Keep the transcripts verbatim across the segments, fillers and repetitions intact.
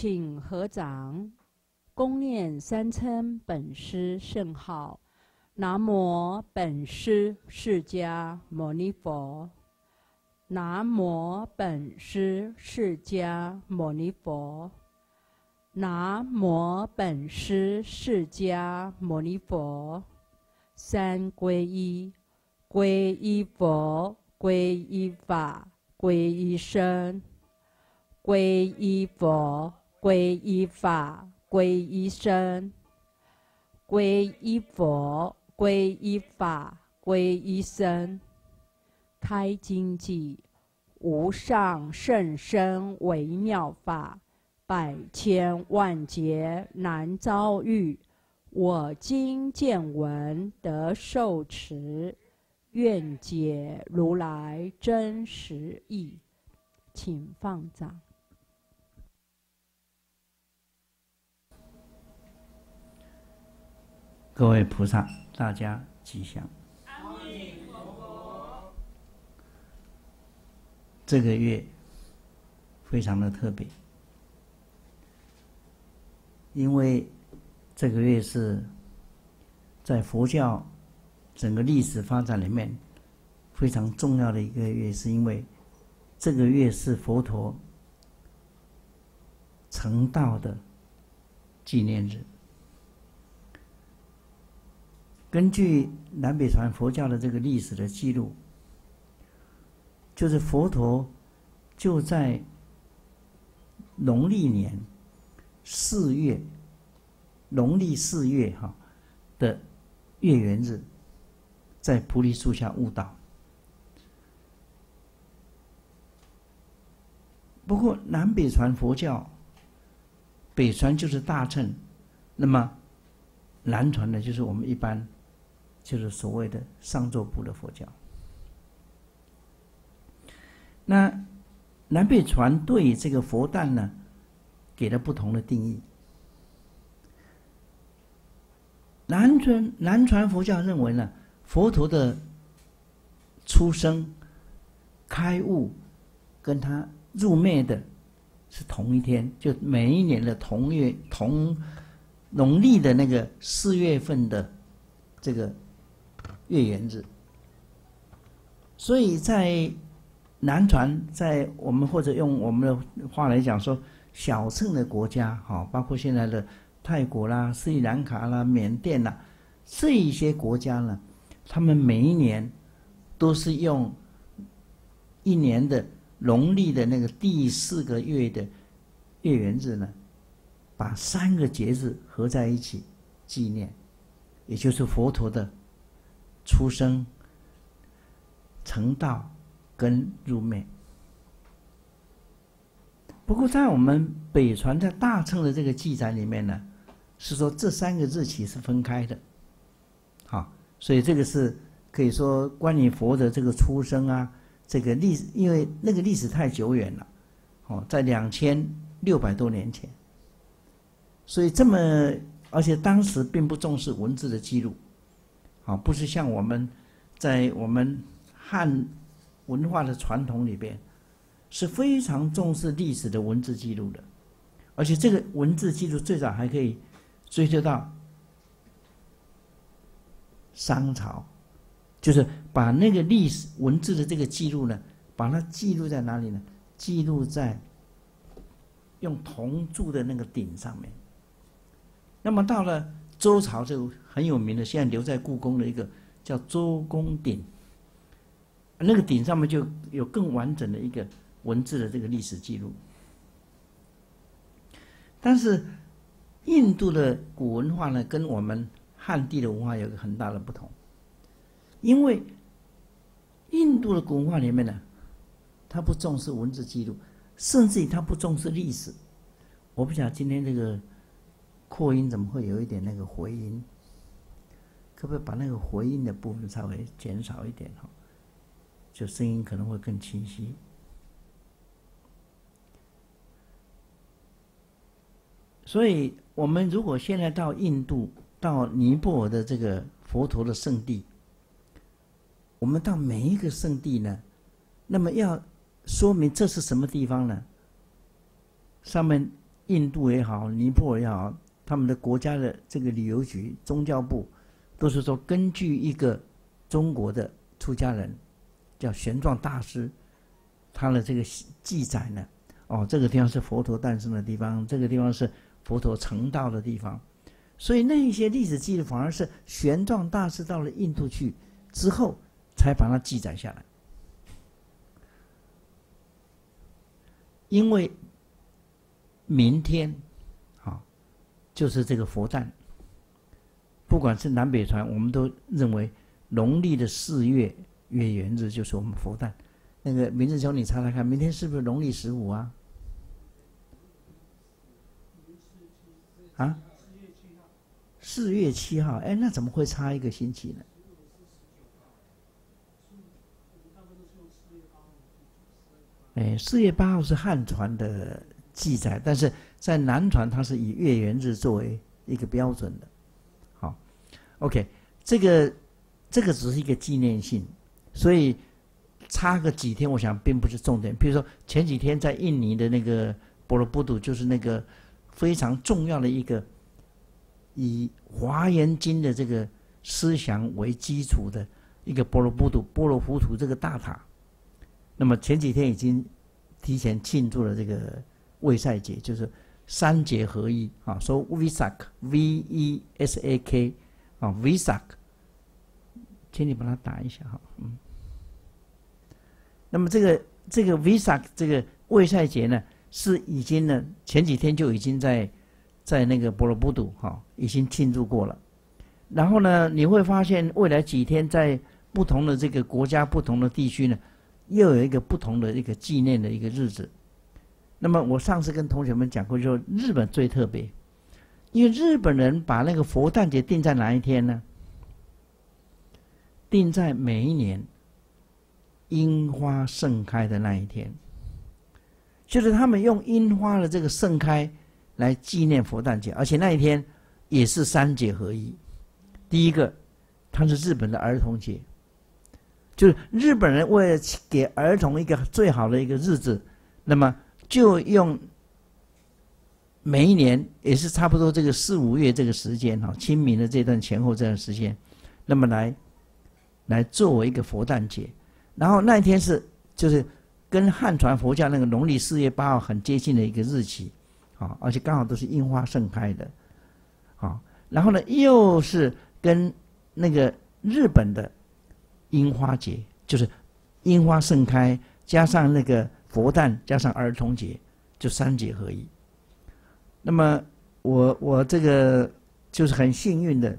请合掌，恭念三称本师圣号：南无本师释迦牟尼佛，南无本师释迦牟尼佛，南无本师释迦牟尼佛。三皈依，皈依佛，皈依法，皈依僧。皈依佛，皈依法，皈依僧。皈依佛，皈依法，皈依僧。开经偈：无上甚深微妙法，百千万劫难遭遇。我今见闻得受持，愿解如来真实义。请放掌。 各位菩萨，大家吉祥。 阿弥陀佛。 这个月非常的特别，因为这个月是在佛教整个历史发展里面非常重要的一个月，是因为这个月是佛陀成道的纪念日。根据南北传佛教的这个历史的记录，就是佛陀就在农历年四月，农历四月哈的月圆日，在菩提树下悟道。不过南北传佛教，北传就是大乘，那么南传呢，就是我们一般就是所谓的上座部的佛教。那南北传对这个佛诞呢，给了不同的定义。南传南传佛教认为呢，佛陀的出生、开悟，跟他入灭的是同一天，就每一年的同月同农历的那个四月份的这个月圆日。所以在南传，在我们或者用我们的话来讲说，小乘的国家，哈，包括现在的泰国啦、斯里兰卡啦、缅甸啦，这一些国家呢，他们每一年都是用一年的农历的那个第四个月的月圆日呢，把三个节日合在一起纪念，也就是佛陀的出生、成道跟入灭。不过在我们北传在大乘的这个记载里面呢，是说这三个日期是分开的，好，所以这个是可以说关于佛的这个出生啊，这个历史，因为那个历史太久远了，哦，在两千六百多年前，所以这么，而且当时并不重视文字的记录，啊，不是像我们在我们汉文化的传统里边是非常重视历史的文字记录的，而且这个文字记录最早还可以追究到商朝，就是把那个历史文字的这个记录呢，把它记录在哪里呢？记录在用铜铸的那个鼎上面。那么到了周朝，就很有名的，现在留在故宫的一个叫周公鼎，那个鼎上面就有更完整的一个文字的这个历史记录。但是印度的古文化呢，跟我们汉地的文化有一个很大的不同，因为印度的古文化里面呢，它不重视文字记录，甚至于它不重视历史。我不晓得今天这个扩音怎么会有一点那个回音，可不可以把那个回音的部分稍微减少一点哈？就声音可能会更清晰。所以我们如果现在到印度，到尼泊尔的这个佛陀的圣地，我们到每一个圣地呢，那么要说明这是什么地方呢？上面印度也好，尼泊尔也好，他们的国家的这个旅游局、宗教部，都是说根据一个中国的出家人叫玄奘大师，他的这个记载呢，哦，这个地方是佛陀诞生的地方，这个地方是佛陀成道的地方，所以那一些历史记录反而是玄奘大师到了印度去之后才把它记载下来。因为明天啊，就是这个佛诞，不管是南北传，我们都认为农历的四月月圆日就是我们佛诞。那个明日兄，你查查看，明天是不是农历十五啊？啊？四月七号，哎，那怎么会差一个星期呢？哎，四月八号是汉传的记载，但是在南传它是以月圆日作为一个标准的。好 ，OK， 这个这个只是一个纪念性，所以差个几天，我想并不是重点。比如说前几天在印尼的那个波罗布杜，就是那个非常重要的一个以华严经的这个思想为基础的一个波罗布杜波罗浮屠这个大塔。那么前几天已经提前庆祝了这个卫赛节，就是三节合一啊，说 Vesak V E S A K 啊 Vesak， 请你把它打一下哈，嗯。那么这个这个 Vesak 这个卫赛节呢，是已经呢前几天就已经在在那个波罗布杜哈已经庆祝过了，然后呢你会发现未来几天在不同的这个国家、不同的地区呢，又有一个不同的一个纪念的一个日子。那么我上次跟同学们讲过，就日本最特别，因为日本人把那个佛诞节定在哪一天呢？定在每一年樱花盛开的那一天，就是他们用樱花的这个盛开来纪念佛诞节，而且那一天也是三节合一。第一个，它是日本的儿童节，就是日本人为了给儿童一个最好的一个日子，那么就用每一年也是差不多这个四五月这个时间哈，清明的这段前后这段时间，那么来来作为一个佛诞节。然后那一天是就是跟汉传佛教那个农历四月八号很接近的一个日期，啊，而且刚好都是樱花盛开的，啊，然后呢又是跟那个日本的樱花节，就是樱花盛开加上那个佛诞加上儿童节，就三节合一。那么我我这个就是很幸运的，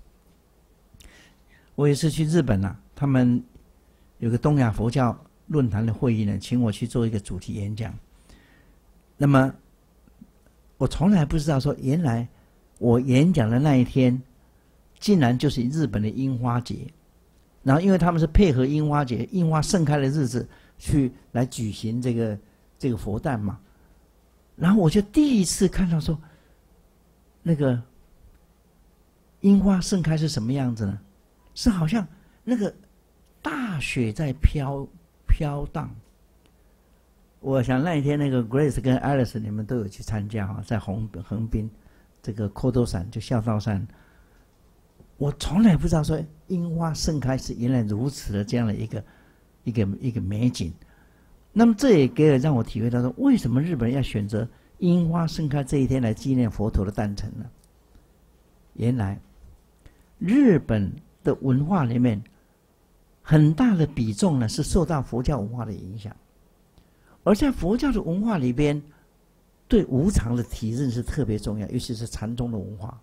我也是去日本啊，他们有个东亚佛教论坛的会议呢，请我去做一个主题演讲。那么我从来不知道说，原来我演讲的那一天竟然就是日本的樱花节，然后因为他们是配合樱花节樱花盛开的日子去来举行这个这个佛诞嘛，然后我就第一次看到说，那个樱花盛开是什么样子呢？是好像那个大雪在飘飘荡。我想那一天那个 Grace 跟 Alice 你们都有去参加哈，在横横滨这个科多山就孝道山，我从来不知道说樱花盛开是原来如此的这样的一个一个一个美景。那么这也给了让我体会到说，为什么日本人要选择樱花盛开这一天来纪念佛陀的诞辰呢？原来日本的文化里面很大的比重呢是受到佛教文化的影响，而在佛教的文化里边，对无常的体认是特别重要，尤其是禅宗的文化，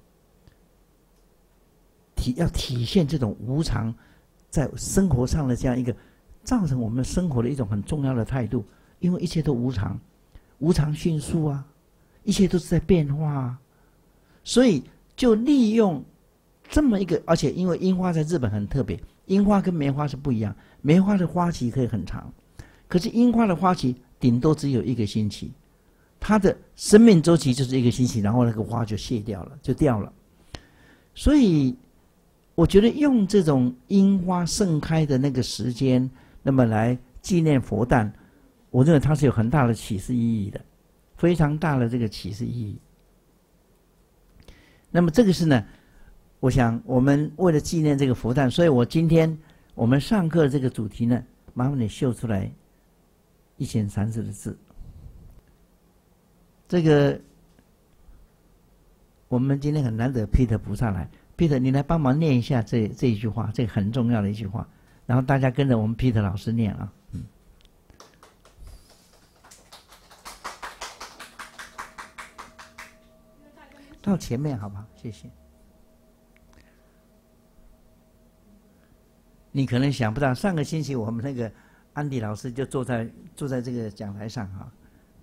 体要体现这种无常在生活上的这样一个造成我们生活的一种很重要的态度，因为一切都无常，无常迅速啊，一切都是在变化啊，所以就利用这么一个，而且因为樱花在日本很特别，樱花跟梅花是不一样，梅花的花期可以很长，可是樱花的花期顶多只有一个星期，它的生命周期就是一个星期，然后那个花就谢掉了，就掉了。所以我觉得用这种樱花盛开的那个时间，那么来纪念佛诞，我认为它是有很大的启示意义的。 非常大的这个启示意义。那么这个是呢，我想我们为了纪念这个佛诞，所以我今天我们上课这个主题呢，麻烦你秀出来一贤禅师的字。这个我们今天很难得 Peter 菩萨来 ，Peter 你来帮忙念一下这这一句话，这个很重要的一句话，然后大家跟着我们 Peter 老师念啊，嗯。到前面好不好？谢谢。你可能想不到，上个星期我们那个安迪老师就坐在坐在这个讲台上哈。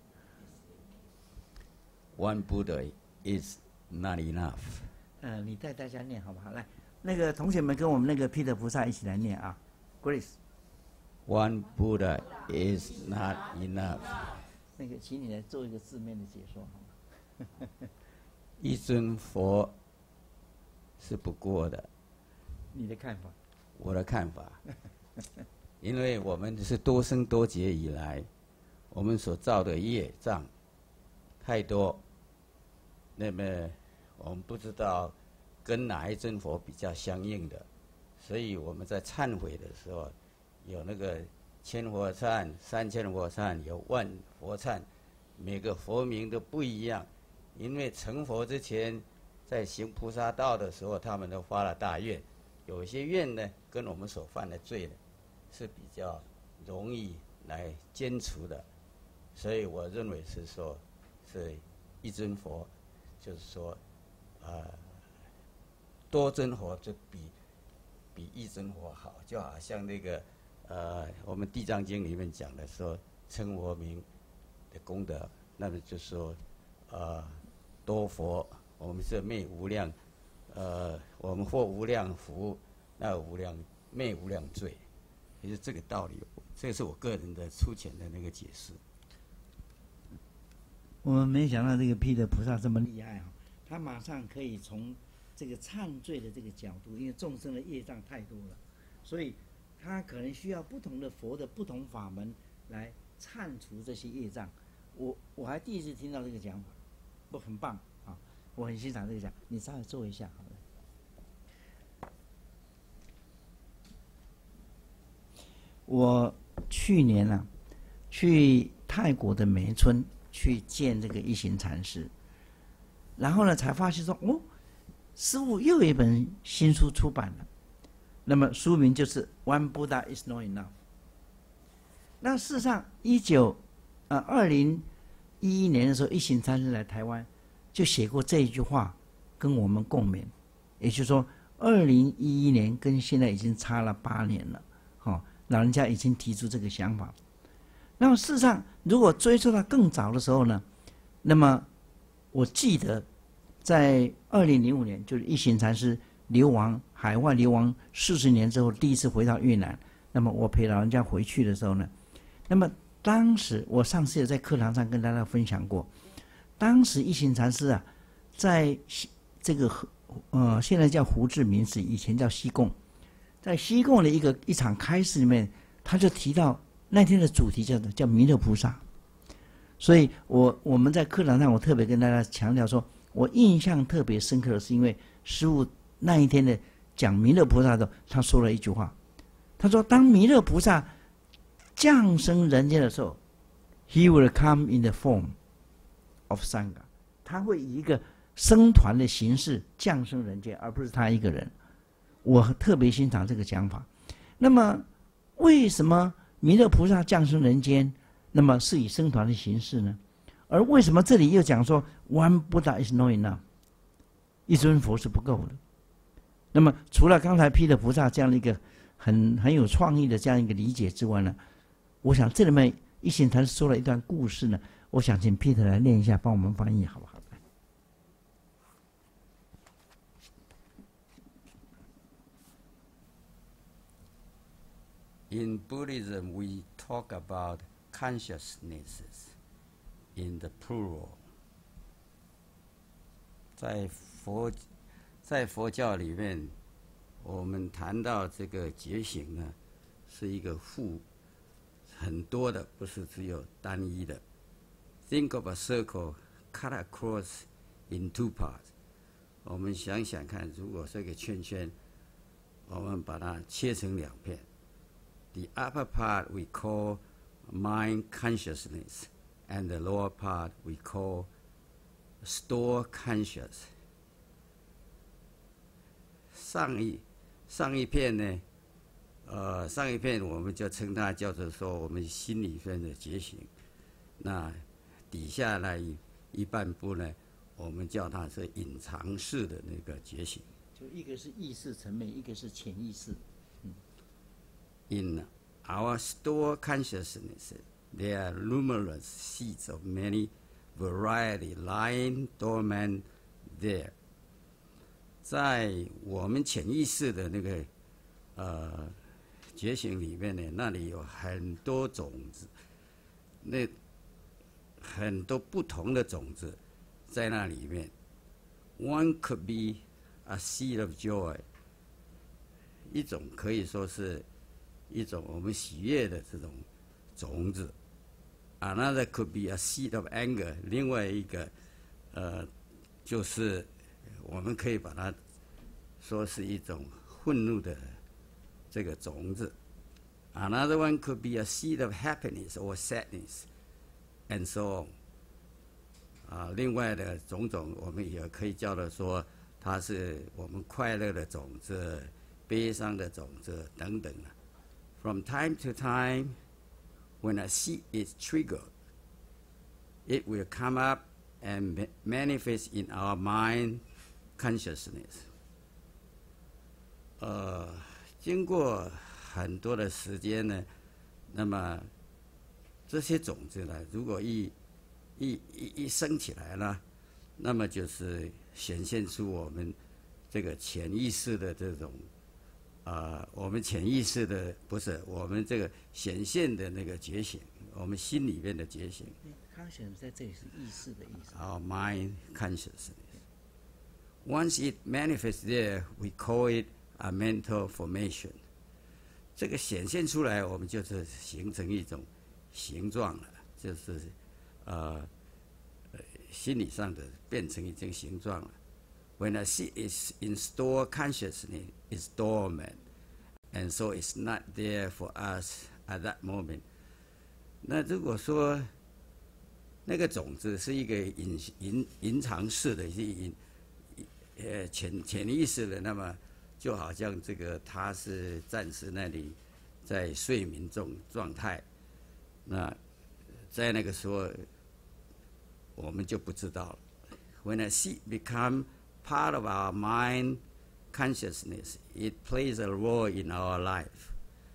One Buddha is not enough。 呃，你带大家念好不好？来，那个同学们跟我们那个 Peter 菩萨一起来念啊 ，Grace。One Buddha is not enough。 那个，请你来做一个字面的解说好吗？ 一尊佛是不过的。 你的看法？ 我的看法，因为我们是多生多劫以来，我们所造的业障太多，那么我们不知道跟哪一尊佛比较相应的，所以我们在忏悔的时候，有那个千佛忏、三千佛忏，有万佛忏，每个佛名都不一样。因为成佛之前，在行菩萨道的时候，他们都发了大愿，有些愿呢，跟我们所犯的罪呢，是比较容易来歼除的，所以我认为是说，是一尊佛，就是说，呃，多尊佛就比比一尊佛好，就好像那个呃，我们地藏经里面讲的说，称佛名的功德，那么就说，呃。多佛，我们是灭无量，呃，我们获无量福，那无量灭无量罪，也是这个道理。这是我个人的粗浅的那个解释。 我们没想到这个 Peter 菩萨这么厉害啊！他马上可以从这个忏罪的这个角度，因为众生的业障太多了，所以他可能需要不同的佛的不同法门来忏除这些业障。我我还第一次听到这个讲法。不，很棒啊！我很欣赏这个讲，你稍微做一下好了。我去年啊，去泰国的梅村去见这个一行禅师，然后呢，才发现说，哦，师父又有一本新书出版了。那么书名就是《One Buddha is not enough》。那事实上，一九呃二零。一一年的时候，一行禅师来台湾，就写过这一句话，跟我们共勉。也就是说，二零一一年跟现在已经差了八年了，哦，老人家已经提出这个想法。那么事实上，如果追溯到更早的时候呢，那么我记得在二零零五年，就是一行禅师流亡海外流亡四十年之后，第一次回到越南。那么我陪老人家回去的时候呢，那么。当时我上次也在课堂上跟大家分享过，当时一行禅师啊，在这个呃现在叫胡志明市，以前叫西贡，在西贡的一个一场开示里面，他就提到那天的主题叫叫弥勒菩萨。所以我我们在课堂上，我特别跟大家强调说，我印象特别深刻的是，因为师父那一天的讲弥勒菩萨的时候，他说了一句话，他说当弥勒菩萨降生人间的时候 ，He will come in the form of Sangha。他会以一个僧团的形式降生人间，而不是他一个人。我特别欣赏这个讲法。那么，为什么弥勒菩萨降生人间，那么是以僧团的形式呢？而为什么这里又讲说 One Buddha is not enough， 一尊佛是不够的？那么，除了刚才毗勒菩萨这样的一个很很有创意的这样一个理解之外呢？我想这里面一行禅师说了一段故事呢，我想请 Peter 来念一下，帮我们翻译好不好？ In Buddhism, we talk about consciousnesses in the plural. 在佛在佛教里面，我们谈到这个觉醒呢，是一个复很多的，不是只有单一的。 think of a circle cut across in two parts。我们想想看，如果这个圈圈，我们把它切成两片。The upper part we call mind consciousness, and the lower part we call store conscious。上一上一片呢，呃，上一片我们就称它叫做说我们心里面的觉醒。那底下那一一半部呢，我们叫它是隐藏式的那个觉醒。 就一个是意识层面，一个是潜意识。嗯。 In our store consciousness, there are numerous seeds of many variety lying dormant there。在我们潜意识的那个呃觉醒里面呢，那里有很多种子，那很多不同的种子在那里面。One could be a seed of joy， 一种可以说是一种我们喜悦的这种种子。Another could be a seed of anger， 另外一个呃就是我们可以把它说是一种愤怒的这个种子。Another one could be a seed of happiness or sadness, and so on。啊，另外的种种，我们也可以叫做说，它是我们快乐的种子、悲伤的种子等等的。From time to time, when a seed is triggered, it will come up and manifest in our mind consciousness。呃，经过很多的时间呢，那么这些种子呢，如果一一一一升起来了，那么就是显现出我们这个潜意识的这种，呃，我们潜意识的不是我们这个显现的那个觉醒，我们心里面的觉醒。 conscious 在这里是意识的意思。 Our mind consciousness. Once it manifests there, we call it a mental formation。这个显现出来，我们就是形成一种形状了，就是呃心理上的变成一种形状了。When a seed is in store consciousness, it's dormant, and so it's not there for us at that moment。那如果说那个种子是一个隐隐隐藏式的，是隐呃潜潜意识的，那么就好像这个它是暂时那里在睡眠中状态，那在那个时候我们就不知道了。When a seed become part of our mind consciousness, it plays a role in our life。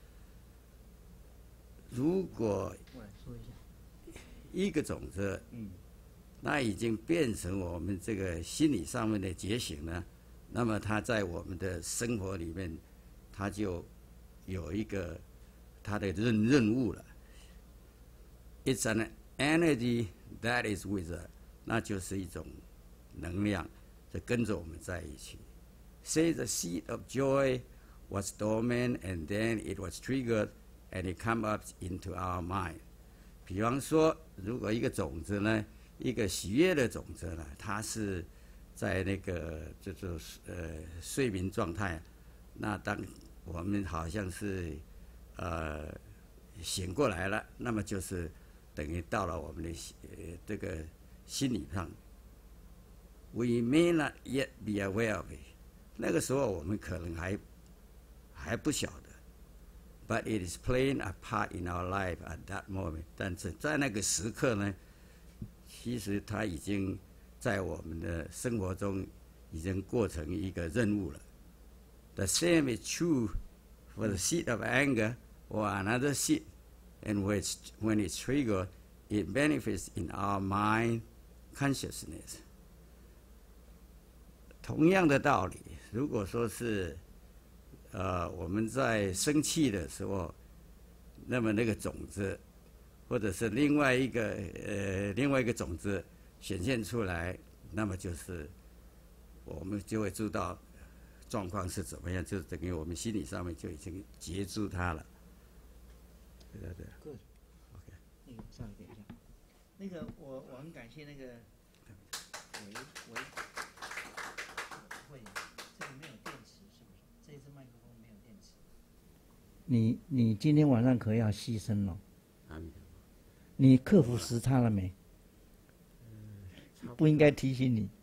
如果一个种子，嗯，那已经变成我们这个心理上面的觉醒呢，那么它在我们的生活里面，它就有一个它的任任务了。It's an energy that is with us， 那就是一种能量，就跟着我们在一起。Say the seed of joy was dormant, and then it was triggered, and it come up into our mind。比方说，如果一个种子呢，一个喜悦的种子呢，它是在那个就是呃睡眠状态，那当我们好像是呃醒过来了，那么就是等于到了我们的呃这个心理上。We may not yet be aware of it。那个时候我们可能还还不晓得。But it is playing a part in our life at that moment。但是在那个时刻呢，其实它已经在我们的生活中已经过成一个任务了。The same is true for the seed of anger or another seed, and which, when it's triggered, it manifests in our mind consciousness。同样的道理，如果说是呃，我们在生气的时候，那么那个种子，或者是另外一个呃另外一个种子显现出来，那么就是我们就会知道状况是怎么样，就等于我们心理上面就已经接住它了。对对对。 Good。OK。那个稍微等一下。 那个我我很感谢那个维维会，这里没有电池是不是？这一支麦克风没有电池。你你今天晚上可要牺牲了。你克服时差了没？不应该提醒你。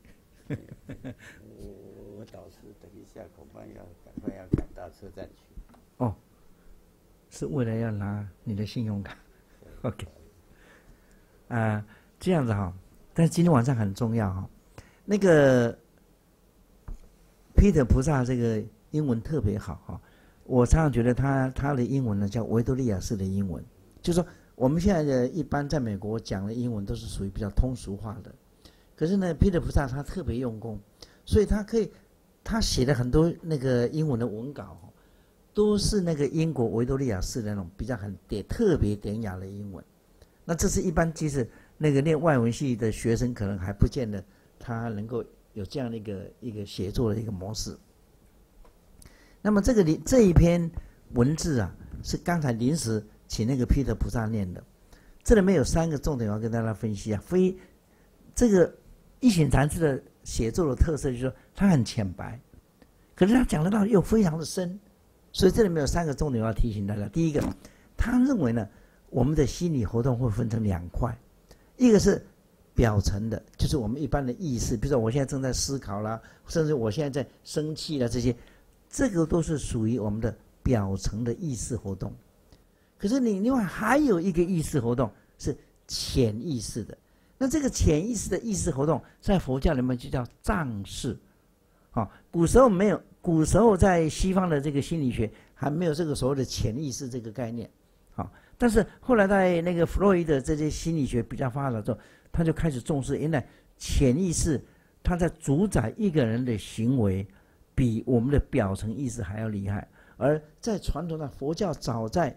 我我导师等一下恐怕要赶快要赶到车站去。 哦，是为了要拿你的信用卡。OK。啊、呃，这样子哈，但是今天晚上很重要哈。那个 Peter 菩萨这个英文特别好哈，我常常觉得他他的英文呢叫维多利亚式的英文，就是说我们现在的一般在美国讲的英文都是属于比较通俗化的。可是呢 ，Peter 菩萨他特别用功，所以他可以，他写的很多那个英文的文稿，都是那个英国维多利亚式的那种比较很典特别典雅的英文。那这是一般即使那个念外文系的学生，可能还不见得他能够有这样的一个一个写作的一个模式。那么这个这一篇文字啊，是刚才临时请那个 Peter 菩萨念的。这里面有三个重点要跟大家分析啊，非这个。一行禅师的写作的特色就是说，他很浅白，可是他讲的道理又非常的深，所以这里面有三个重点要提醒大家。第一个，他认为呢，我们的心理活动会分成两块，一个是表层的，就是我们一般的意识，比如说我现在正在思考啦，甚至我现在在生气啦，这些，这个都是属于我们的表层的意识活动。可是你另外还有一个意识活动是潜意识的。那这个潜意识的意识活动，在佛教里面就叫藏识。啊、哦，古时候没有，古时候在西方的这个心理学还没有这个所谓的潜意识这个概念。啊、哦，但是后来在那个弗洛伊德这些心理学比较发达之后，他就开始重视，原来潜意识它在主宰一个人的行为，比我们的表层意识还要厉害。而在传统的佛教，早在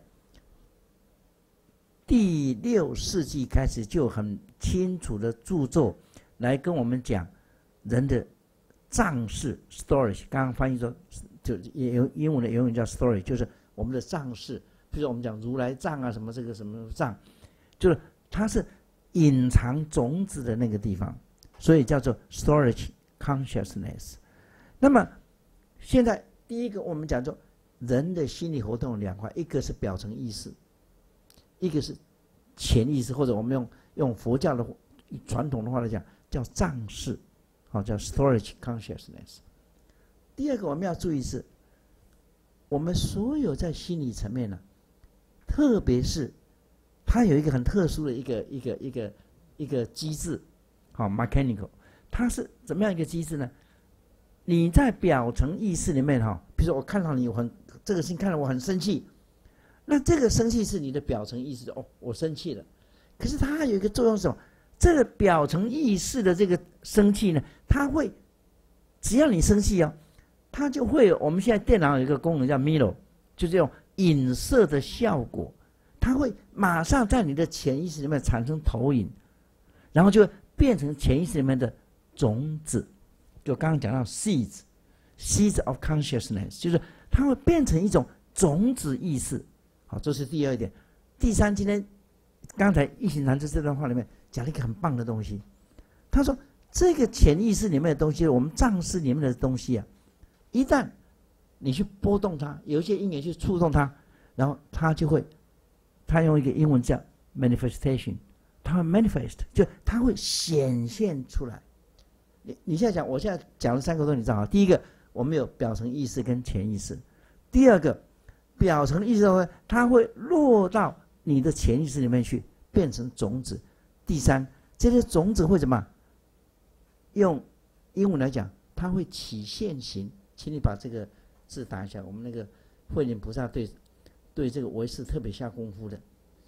第六世纪开始就很清楚的著作来跟我们讲人的藏识 story， 刚刚翻译说就英英文的原文叫 story， 就是我们的藏识，比如我们讲如来藏啊什么这个什么藏，就是它是隐藏种子的那个地方，所以叫做 storage consciousness。那么现在第一个我们讲说人的心理活动有两块，一个是表层意识，一个是潜意识，或者我们用用佛教的传统的话来讲，叫藏识，好、哦，叫 storage consciousness。第二个我们要注意是，我们所有在心理层面呢、啊，特别是它有一个很特殊的一个一个一个一个机制，好、哦、，mechanical， 它是怎么样一个机制呢？你在表层意识里面哈、哦，比如说我看到你很这个事情看到我很生气。那这个生气是你的表层意识，哦，我生气了。可是它还有一个作用是什么？这个表层意识的这个生气呢，它会，只要你生气哦，它就会有。我们现在电脑有一个功能叫 mirror， 就是这种影射的效果，它会马上在你的潜意识里面产生投影，然后就变成潜意识里面的种子。就刚刚讲到 seeds，seeds of consciousness， 就是它会变成一种种子意识。好，这是第二点。第三，今天刚才一行禅师这段话里面讲了一个很棒的东西。他说，这个潜意识里面的东西，我们藏识里面的东西啊，一旦你去波动它，有一些因缘去触动它，然后它就会，他用一个英文叫 manifestation， 它会 manifest， 就它会显现出来。你你现在讲，我现在讲了三个东西，你知道吗？第一个，我们有表层意识跟潜意识；第二个，表层的意识会，它会落到你的潜意识里面去，变成种子。第三，这些种子会怎么？用英文来讲，它会起现行。请你把这个字打一下。我们那个慧能菩萨对对这个唯识特别下功夫的。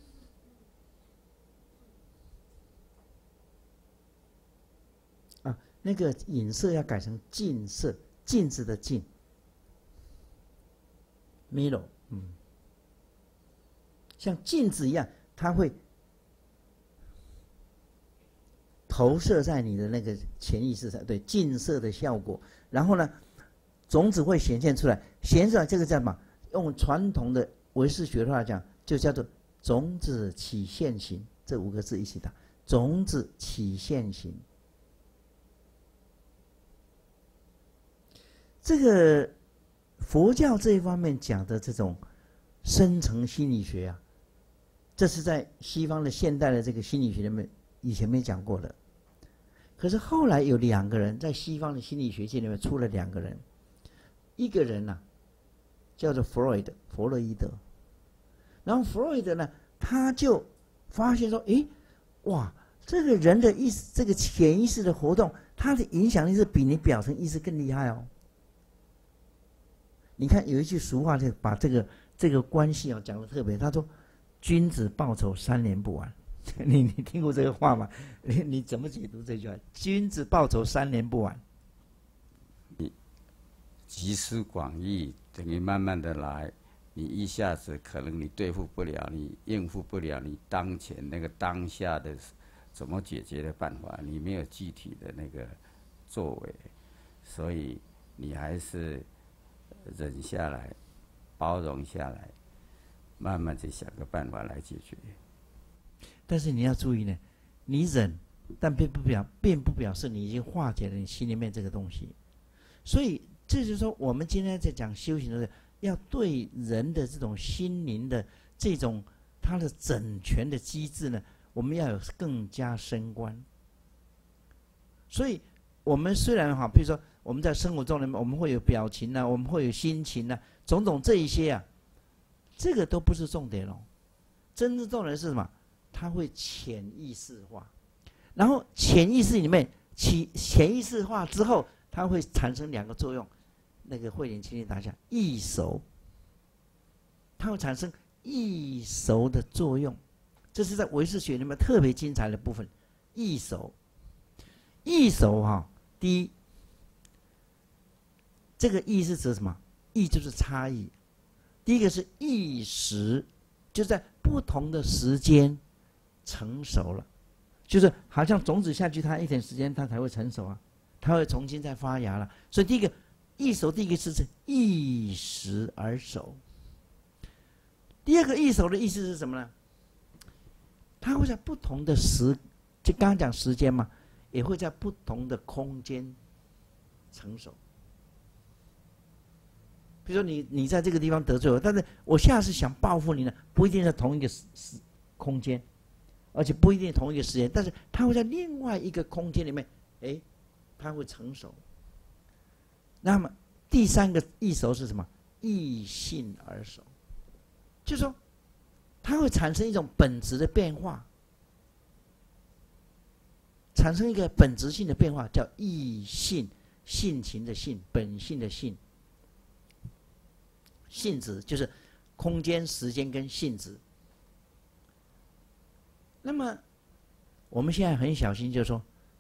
啊，那个隐色要改成镜色，镜子的镜。mirror， 嗯，像镜子一样，它会投射在你的那个潜意识上，对，镜色的效果。然后呢，种子会显现出来，显现出来这个叫什么？用传统的唯识学的话讲，就叫做种子起现行，这五个字一起打。 种子起现行。这个佛教这一方面讲的这种深层心理学啊，这是在西方的现代的这个心理学里面以前没讲过的。可是后来有两个人在西方的心理学界里面出了两个人，一个人呢、啊、叫做弗洛伊德，弗洛伊德。然后弗洛伊德呢，他就发现说，诶，哇，这个人的意识，这个潜意识的活动，它的影响力是比你表层意识更厉害哦。你看有一句俗话就把这个这个关系啊讲得特别，他说君子报仇三年不晚。你你听过这个话吗？你你怎么解读这句话？君子报仇三年不晚。 你集思广益，等于慢慢的来，你一下子可能你对付不了，你应付不了，你当前那个当下的怎么解决的办法，你没有具体的那个作为，所以你还是忍下来，包容下来，慢慢去想个办法来解决。 但是你要注意呢，你忍，但并不表并不表示你已经化解了你心里面这个东西。所以这就是说，我们今天在讲修行的时候，要对人的这种心灵的这种它的整全的机制呢，我们要有更加深观。所以我们虽然哈，比如说我们在生活中呢，我们会有表情啊，我们会有心情啊，种种这一些啊，这个都不是重点哦。真正重点是什么？它会潜意识化，然后潜意识里面起潜意识化之后，它会产生两个作用。那个慧莲，请你打下易熟，它会产生易熟的作用，这是在唯识学里面特别精彩的部分。易熟，易熟哈、哦，第一，这个易是指什么？易就是差异。第一个是易时，就在不同的时间成熟了，就是好像种子下去，它一点时间它才会成熟啊，它会重新再发芽了。所以第一个易熟，第一个是易时而熟。第二个易熟的意思是什么呢？它会在不同的时，就刚刚讲时间嘛，也会在不同的空间成熟。比如说你你在这个地方得罪我，但是我下次想报复你呢，不一定在同一个时时空间，而且不一定同一个时间，但是它会在另外一个空间里面，哎，它会成熟。那么第三个易熟是什么？易性而熟，就是说它会产生一种本质的变化，产生一个本质性的变化，叫易性，性情的性，本性的性。性质就是空间、时间跟性质。那么我们现在很小心，就是说，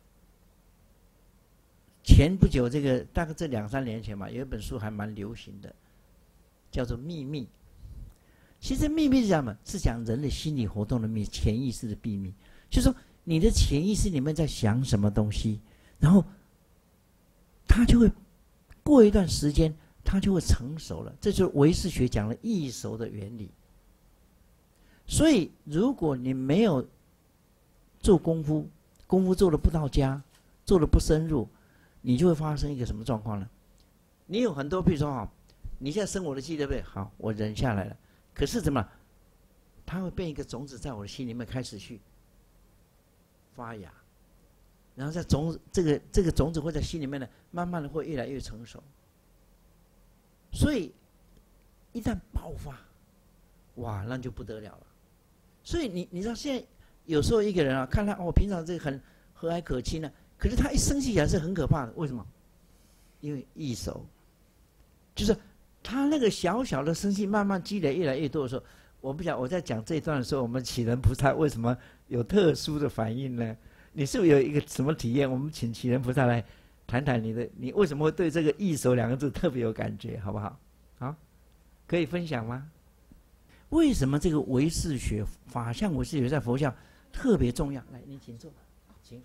前不久这个大概这两三年前吧，有一本书还蛮流行的，叫做《秘密》。其实秘密是讲什么？是讲人的心理活动的秘，潜意识的秘密。就是说，你的潜意识里面在想什么东西，然后它就会过一段时间。它就会成熟了，这就是唯识学讲的易熟的原理。所以，如果你没有做功夫，功夫做的不到家，做的不深入，你就会发生一个什么状况呢？你有很多，比如说哈，你现在生我的气，对不对？好，我忍下来了。可是怎么？它会变一个种子，在我的心里面开始去发芽，然后在种子这个这个种子会在心里面呢，慢慢的会越来越成熟。所以，一旦爆发，哇，那就不得了了。所以你你知道，现在有时候一个人啊，看他哦，平常这个很和蔼可亲呢、啊，可是他一生气起来是很可怕的。为什么？因为易熟，就是他那个小小的生气慢慢积累越来越多的时候，我不想我在讲这一段的时候，我们启人菩萨为什么有特殊的反应呢？你是不是有一个什么体验？我们请启人菩萨来谈谈你的，你为什么会对这个易熟两个字特别有感觉，好不好？好，可以分享吗？为什么这个唯识学、法相唯识学在佛教特别重要？来，你请坐，请。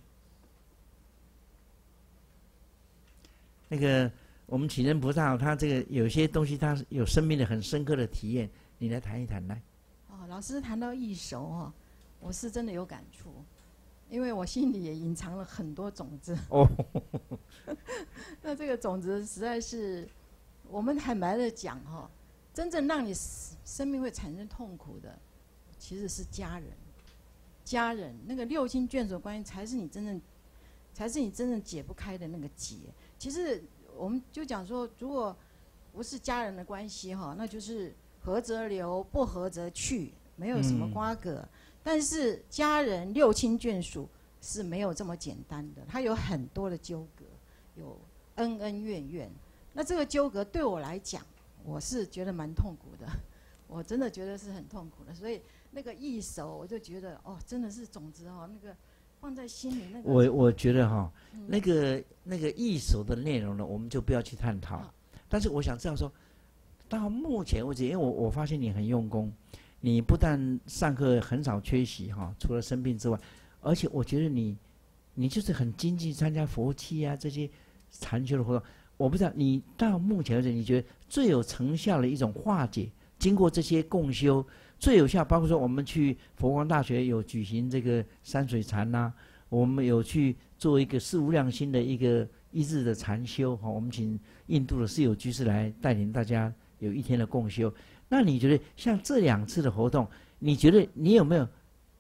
那个我们启人菩萨，他这个有些东西，他有生命的很深刻的体验，你来谈一谈来。 哦，老师谈到易熟哦，我是真的有感触。 因为我心里也隐藏了很多种子。 哦， 那这个种子实在是，我们坦白的讲哈，真正让你生命会产生痛苦的，其实是家人。家人那个六亲眷属关系，才是你真正，才是你真正解不开的那个结。其实我们就讲说，如果不是家人的关系哈，那就是合则留，不合则去，没有什么瓜葛。嗯、但是家人六亲眷属是没有这么简单的，它有很多的纠葛，有恩恩怨怨。那这个纠葛对我来讲，我是觉得蛮痛苦的，我真的觉得是很痛苦的。所以那个义守，我就觉得哦，真的是种子哦，那个放在心里那个。 我我觉得哈、哦嗯，那个那个义守的内容呢，我们就不要去探讨。啊、但是我想知道说，到目前为止，因为我我发现你很用功，你不但上课很少缺席哈，除了生病之外，而且我觉得你你就是很积极参加佛七啊这些禅修的活动。我不知道你到目前为止，你觉得最有成效的一种化解，经过这些共修最有效，包括说我们去佛光大学有举行这个山水禅呐、啊，我们有去做一个四无量心的一个一日的禅修哈，我们请印度的四有居士来带领大家有一天的共修。那你觉得像这两次的活动，你觉得你有没有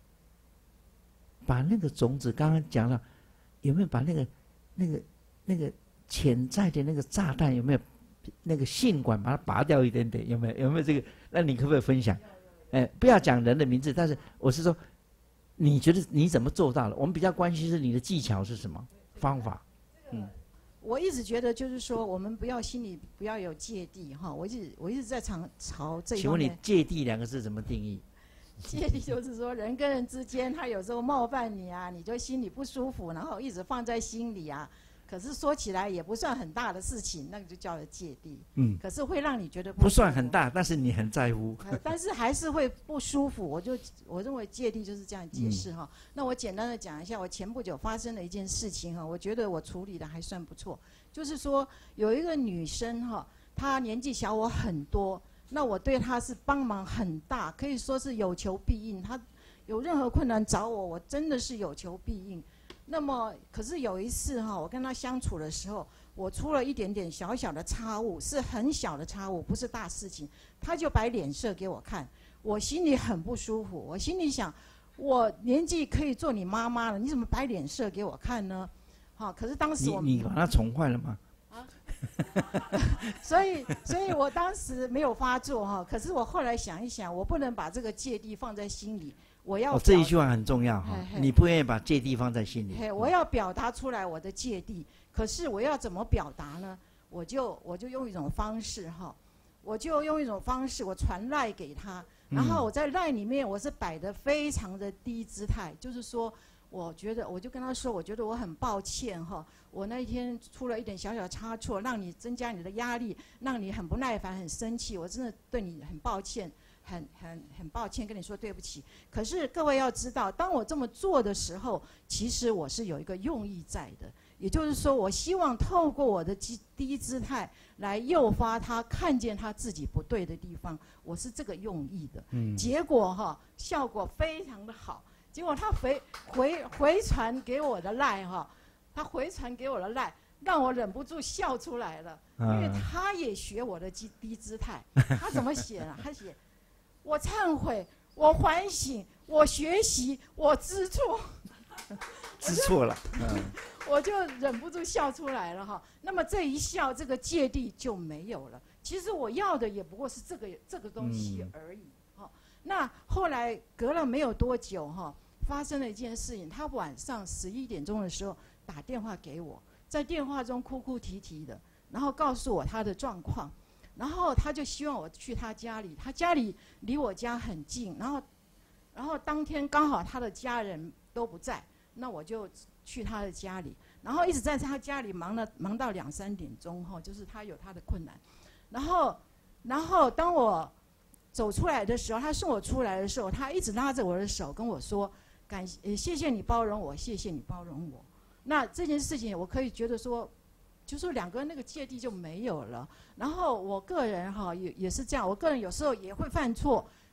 把那个种子刚刚讲了，有没有把那个那个那个潜在的那个炸弹有没有那个信管把它拔掉一点点？有没有有没有这个？那你可不可以分享？哎，不要讲人的名字，但是我是说，你觉得你怎么做到了？我们比较关心是你的技巧是什么方法？嗯， 我一直觉得就是说，我们不要心里不要有芥蒂哈。我一直我一直在朝朝这一方面。 请问你芥蒂两个字怎么定义？ 芥蒂就是说，人跟人之间，他有时候冒犯你啊，你就心里不舒服，然后一直放在心里啊。可是说起来也不算很大的事情，那个就叫做芥蒂。嗯。可是会让你觉得不不算很大，但是你很在乎。 但是还是会不舒服。我就我认为芥蒂就是这样解释哈、嗯。那我简单的讲一下，我前不久发生的一件事情哈，我觉得我处理的还算不错。就是说有一个女生哈，她年纪小我很多，那我对她是帮忙很大，可以说是有求必应。她有任何困难找我，我真的是有求必应。那么，可是有一次哈，我跟他相处的时候，我出了一点点小小的差误，是很小的差误，不是大事情，他就摆脸色给我看，我心里很不舒服。我心里想，我年纪可以做你妈妈了，你怎么摆脸色给我看呢？好，可是当时我你你把他宠坏了吗？ 啊，所以所以我当时没有发作哈，可是我后来想一想，我不能把这个芥蒂放在心里。我要、 哦、这一句话很重要哈，你不愿意把芥蒂放在心里。 嘿，我要表达出来我的芥蒂，可是我要怎么表达呢？我就我就用一种方式哈，我就用一种方式，我传赖给他，然后我在赖里面我是摆得非常的低姿态，就是说，我觉得我就跟他说，我觉得我很抱歉哈，我那一天出了一点小小差错，让你增加你的压力，让你很不耐烦、很生气，我真的对你很抱歉。很很很抱歉跟你说对不起，可是各位要知道，当我这么做的时候，其实我是有一个用意在的，也就是说，我希望透过我的低姿态来诱发他看见他自己不对的地方，我是这个用意的。嗯，结果哈，效果非常的好。结果他回回回传给我的赖哈，他回传给我的赖，让我忍不住笑出来了，因为他也学我的低姿态。他怎么写啊？他写。我忏悔，我反省，我学习，我知错， 知错了，嗯， 我就忍不住笑出来了哈。那么这一笑，这个芥蒂就没有了。其实我要的也不过是这个这个东西而已哈、嗯。那后来隔了没有多久哈，发生了一件事情，他晚上十一点钟的时候打电话给我，在电话中哭哭啼啼的，然后告诉我他的状况。然后他就希望我去他家里，他家里离我家很近，然后，然后当天刚好他的家人都不在，那我就去他的家里，然后一直在他家里忙了忙到两三点钟哈，就是他有他的困难，然后，然后当我走出来的时候，他送我出来的时候，他一直拉着我的手跟我说，感谢谢谢你包容我，谢谢你包容我。那这件事情我可以觉得说。就说两个人那个芥蒂就没有了，然后我个人哈也也是这样，我个人有时候也会犯错，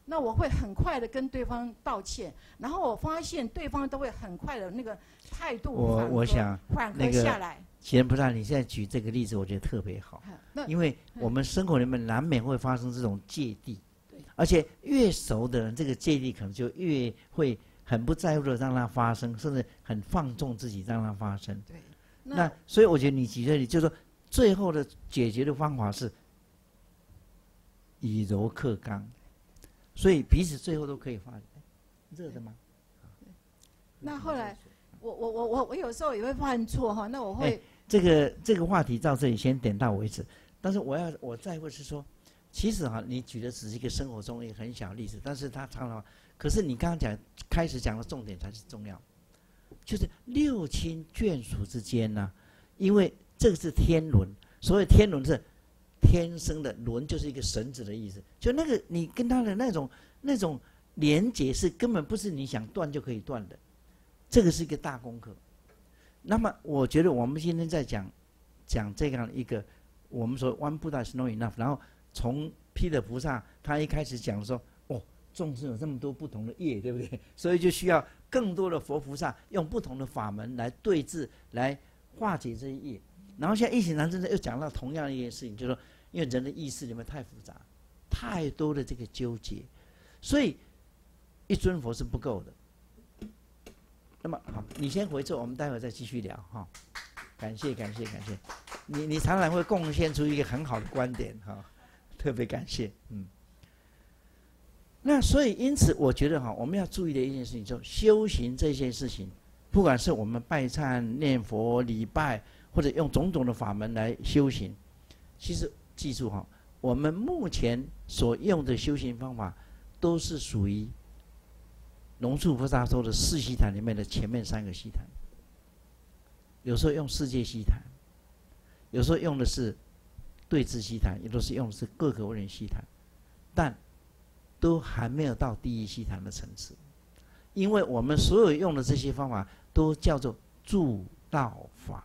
那我会很快的跟对方道歉，然后我发现对方都会很快的那个态度我缓和我想缓和那个下来。 其实不然，你现在举这个例子，我觉得特别好， 那因为我们生活里面难免会发生这种芥蒂，而且越熟的人，这个芥蒂可能就越会很不在乎的让它发生，甚至很放纵自己让它发生。 对， 那, 那所以我觉得你举这里就是说，最后的解决的方法是以柔克刚，所以彼此最后都可以发展。热的吗？ 那后来，我我我我我有时候也会犯错哈，那我会、 哎、这个这个话题到这里先点到为止。但是我要我在乎是说，其实哈，你举的只是一个生活中一个很小的例子，但是他常常，可是你刚刚讲开始讲的重点才是重要，就是六亲眷属之间呢、啊，因为这个是天伦，所谓天伦是天生的，伦就是一个绳子的意思，就那个你跟他的那种那种连结是根本不是你想断就可以断的，这个是一个大功课。那么我觉得我们今天在讲讲这样一个我们说 One Buddha is not enough， 然后从毗勒菩萨他一开始讲说，哦，众生有这么多不同的业，对不对？所以就需要更多的佛菩萨用不同的法门来对治，来化解这些业。然后现在一行禅师又讲到同样的一件事情，就是说，因为人的意识里面太复杂，太多的这个纠结，所以一尊佛是不够的。那么好，你先回座，我们待会儿再继续聊哈。感谢感谢感谢，你你常常会贡献出一个很好的观点哈，特别感谢。嗯，那所以因此我觉得哈，我们要注意的一件事情，就修行这件事情，不管是我们拜忏、念佛、礼拜，或者用种种的法门来修行，其实记住哈，我们目前所用的修行方法，都是属于龙树菩萨说的四悉檀里面的前面三个悉檀。有时候用世界悉檀，有时候用的是对治悉檀，有的是用的是各个为人悉檀，但都还没有到第一悉檀的层次，因为我们所有用的这些方法都叫做助道法。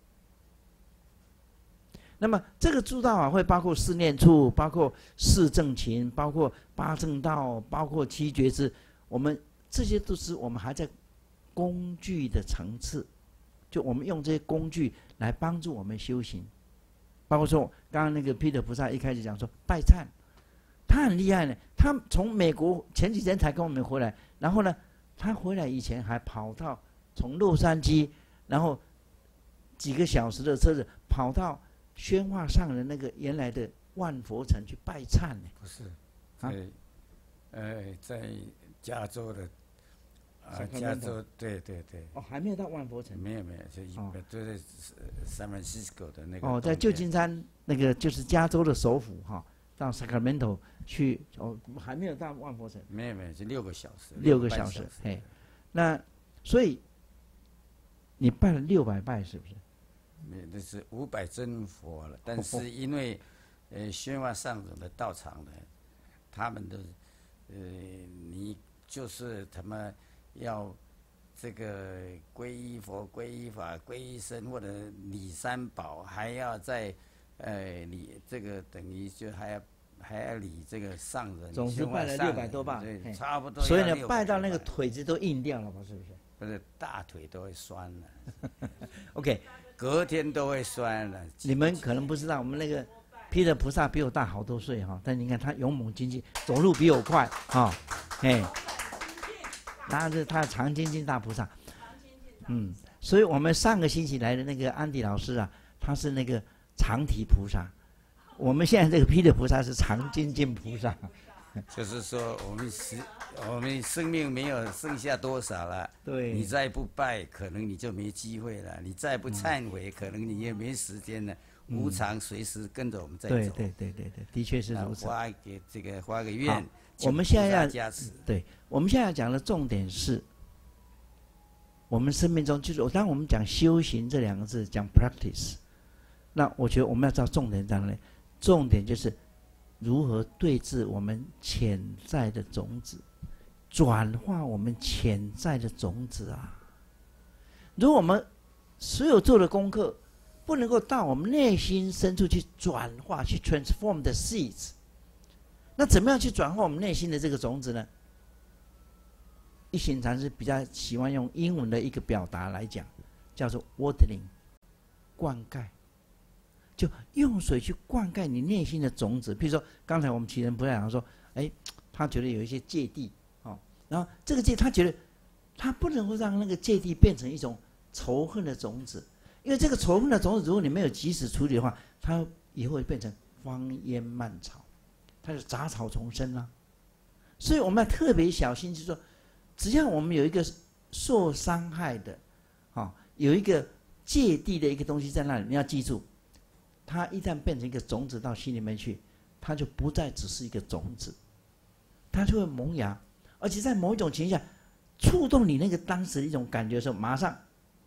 那么这个助道法会包括四念处，包括四正勤，包括八正道，包括七觉支，我们这些都是我们还在工具的层次。就我们用这些工具来帮助我们修行，包括说刚刚那个毗勒菩萨一开始讲说拜忏，他很厉害呢。他从美国前几天才跟我们回来，然后呢，他回来以前还跑到从洛杉矶，然后几个小时的车子跑到宣化上人那个原来的万佛城去拜忏呢。 不是，在、啊、呃在加州的。啊，加州对对对。 哦，还没有到万佛城。 没有没有，就一般都在 San Francisco 的那个。 哦，在旧金山那个就是加州的首府哈，到 Sacramento 去哦，还没有到万佛城。 没有没有，就六个小时。 六个小时，嘿，那所以你拜了六百拜是不是？ 没有，那是五百尊佛了。但是因为呃宣化上人的道场呢，他们的呃你就是他们。要这个皈依佛、皈依法、皈依僧，或者礼三宝，还要再呃礼这个等于就还要还要礼这个上人。 总之拜了六百多吧， 对，差不多。 所以呢，拜到那个腿子都硬掉了吧？是不是？ 不是，大腿都会酸了。 OK， 隔天都会酸了。 你们可能不知道，我们那个毗勒菩萨比我大好多岁哈，但你看他勇猛精进，走路比我快哈，哎。他是他的常精进大菩萨，嗯，所以我们上个星期来的那个安迪老师啊，他是那个常提菩萨，我们现在这个毗勒菩萨是常精进菩萨。 就是说，我们时我们生命没有剩下多少了， 对， 你再不拜，可能你就没机会了；你再不忏悔，嗯、可能你也没时间了。嗯、无常随时跟着我们在走。 对对对对对，的确是如此。 发给这个发个愿。 我们现在要加持， 对，我们现在要讲的重点是，我们生命中就是，当我们讲修行这两个字，讲 practice， 那我觉得我们要知道重点在哪里，重点就是如何对治我们潜在的种子，转化我们潜在的种子啊。如果我们所有做的功课不能够到我们内心深处去转化、去 transform the seeds。 那怎么样去转化我们内心的这个种子呢？一行禅师比较喜欢用英文的一个表达来讲，叫做 watering， 灌溉，就用水去灌溉你内心的种子。比如说刚才我们启仁菩萨讲说，哎，他觉得有一些芥蒂，哦，然后这个芥他觉得他不能够让那个芥蒂变成一种仇恨的种子，因为这个仇恨的种子，如果你没有及时处理的话，它以后会变成荒烟蔓草，它就杂草丛生啦、啊。所以我们要特别小心，就是说，只要我们有一个受伤害的，哦，有一个芥蒂的一个东西在那里，你要记住，它一旦变成一个种子到心里面去，它就不再只是一个种子，它就会萌芽，而且在某一种情况下，触动你那个当时的一种感觉的时候，马上，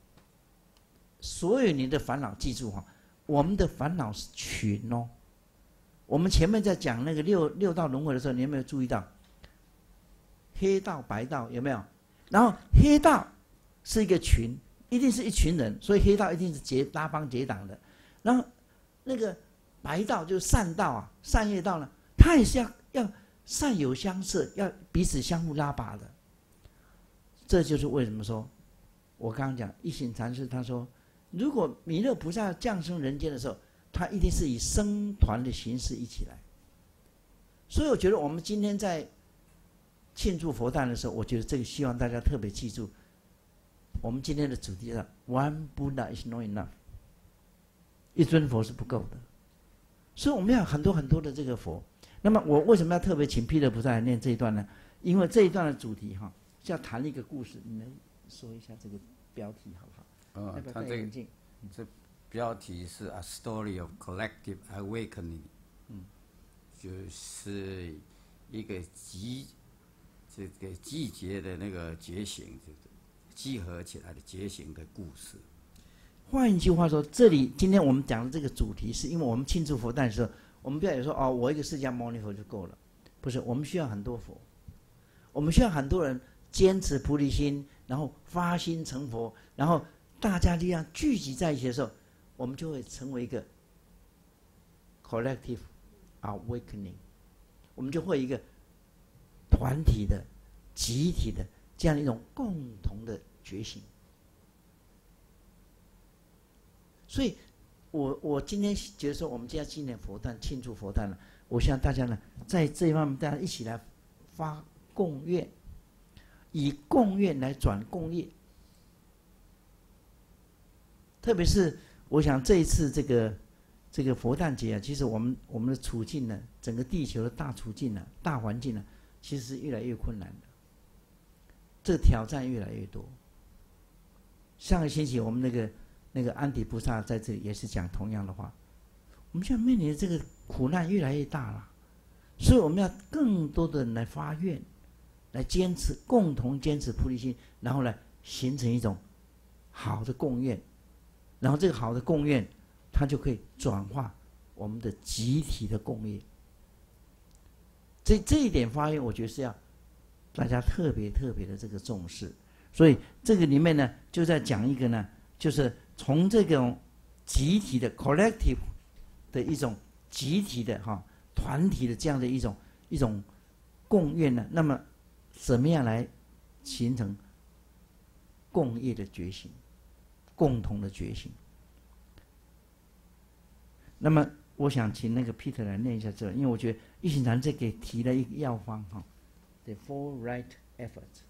所有你的烦恼，记住哈，我们的烦恼是群哦。我们前面在讲那个六六道轮回的时候，你有没有注意到？黑道白道有没有？然后黑道是一个群，一定是一群人，所以黑道一定是结拉帮结党的。然后那个白道就是善道啊，善业道呢，它也是要要善有相摄，要彼此相互拉拔的。这就是为什么说，我刚刚讲一行禅师他说，如果弥勒菩萨降生人间的时候，他一定是以僧团的形式一起来。所以我觉得我们今天在庆祝佛诞的时候，我觉得这个希望大家特别记住，我们今天的主题是 One Buddha is not enough， 一尊佛是不够的，所以我们要很多很多的这个佛。那么我为什么要特别请毗勒菩萨来念这一段呢？因为这一段的主题哈是要谈一个故事，你们说一下这个标题好不好？ 嗯， 要不要他这个戴眼镜？ 这标题是 A Story of Collective Awakening， 嗯，就是一个集这个季节的那个觉醒，这个集合起来的觉醒的故事。 换一句话说，这里今天我们讲的这个主题，是因为我们庆祝佛诞的时候，我们不要有说哦，我一个释迦牟尼佛就够了，不是，我们需要很多佛，我们需要很多人坚持菩提心，然后发心成佛，然后大家力量聚集在一起的时候，我们就会成为一个 collective awakening， 我们就会一个团体的、集体的这样一种共同的觉醒。所以我我今天觉得说，我们今天今年佛诞庆祝佛诞了，我希望大家呢，在这一方面大家一起来发共愿，以共愿来转共业。特别是我想这一次这个这个佛诞节啊，其实我们我们的处境呢，整个地球的大处境呢、大环境呢，其实是越来越困难的，这个挑战越来越多。上个星期我们那个那个安底菩萨在这里也是讲同样的话，我们现在面临的这个苦难越来越大了，所以我们要更多的人来发愿，来坚持，共同坚持菩提心，然后呢形成一种好的共愿。然后这个好的共愿，它就可以转化我们的集体的共业。这这一点发愿，我觉得是要大家特别特别的这个重视。所以这个里面呢，就在讲一个呢，就是从这种集体的 collective 的一种集体的哈团体的这样的一种一种共愿呢，那么怎么样来形成共业的觉醒？共同的觉醒。那么，我想请那个 Peter 来念一下这，因为我觉得一行禅这给提了一个药方哈 ，the four right efforts，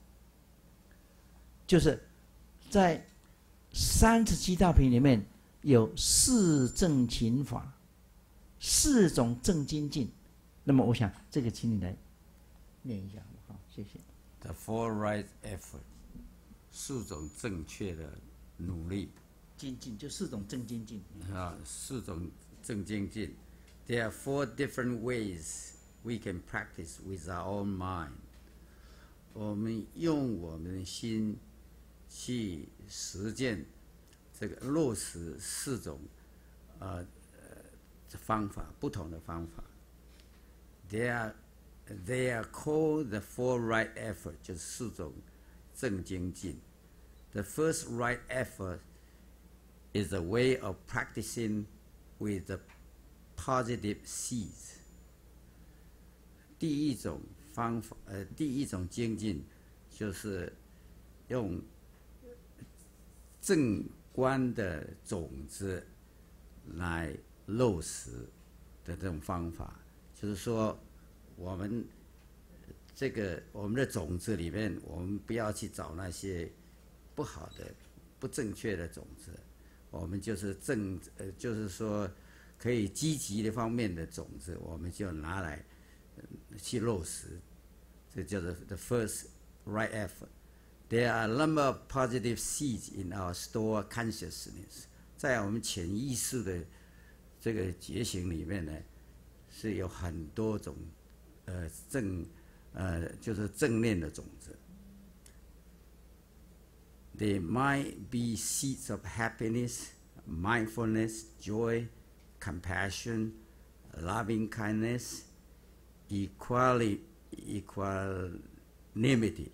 就是在三十七道品里面有四正勤法，四种正精进。那么，我想这个请你来念一下，好不好？谢谢。 The four right effort， 四种正确的努力， 精进就四种正精进啊，四种正精进。There are four different ways we can practice with our own mind。我们用我们的心去实践这个落实四种呃呃方法，不同的方法。They are they are called the four right effort， 就是四种正精进。The first right effort is a way of practicing with the positive seeds。 第一种方法，呃，第一种精进就是用正观的种子来落实的这种方法，就是说我们这个我们的种子里面，我们不要去找那些不好的、不正确的种子，我们就是正，呃，就是说可以积极的方面的种子，我们就拿来去落实，这叫做 the first right effort. There are a number of positive seeds in our store consciousness. 在我们潜意识的这个觉醒里面呢，是有很多种呃正呃就是正念的种子。They might be seeds of happiness, mindfulness, joy, compassion, loving kindness, equality, equanimity.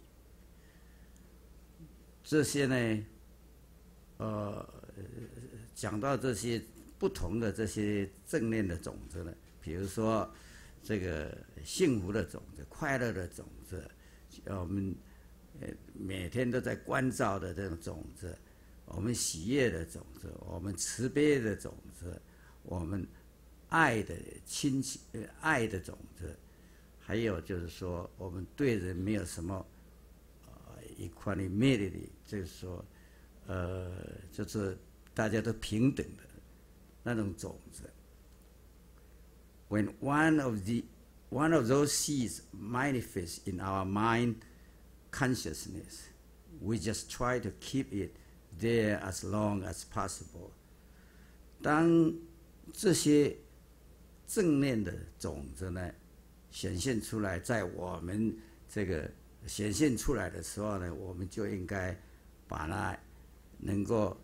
这些呢，呃，讲到这些不同的这些正念的种子呢，比如说这个幸福的种子、快乐的种子，我们呃每天都在关照的这种种子，我们喜悦的种子，我们慈悲的种子，我们爱的亲情、呃爱的种子，还有就是说，我们对人没有什么呃 equanimity， 就是说，呃，就是大家都平等的那种种子。When one of the one of those seeds manifests in our mind consciousness, we just try to keep it there as long as possible. 当这些正念的种子呢显现出来，在我们这个显现出来的时候呢，我们就应该把它能够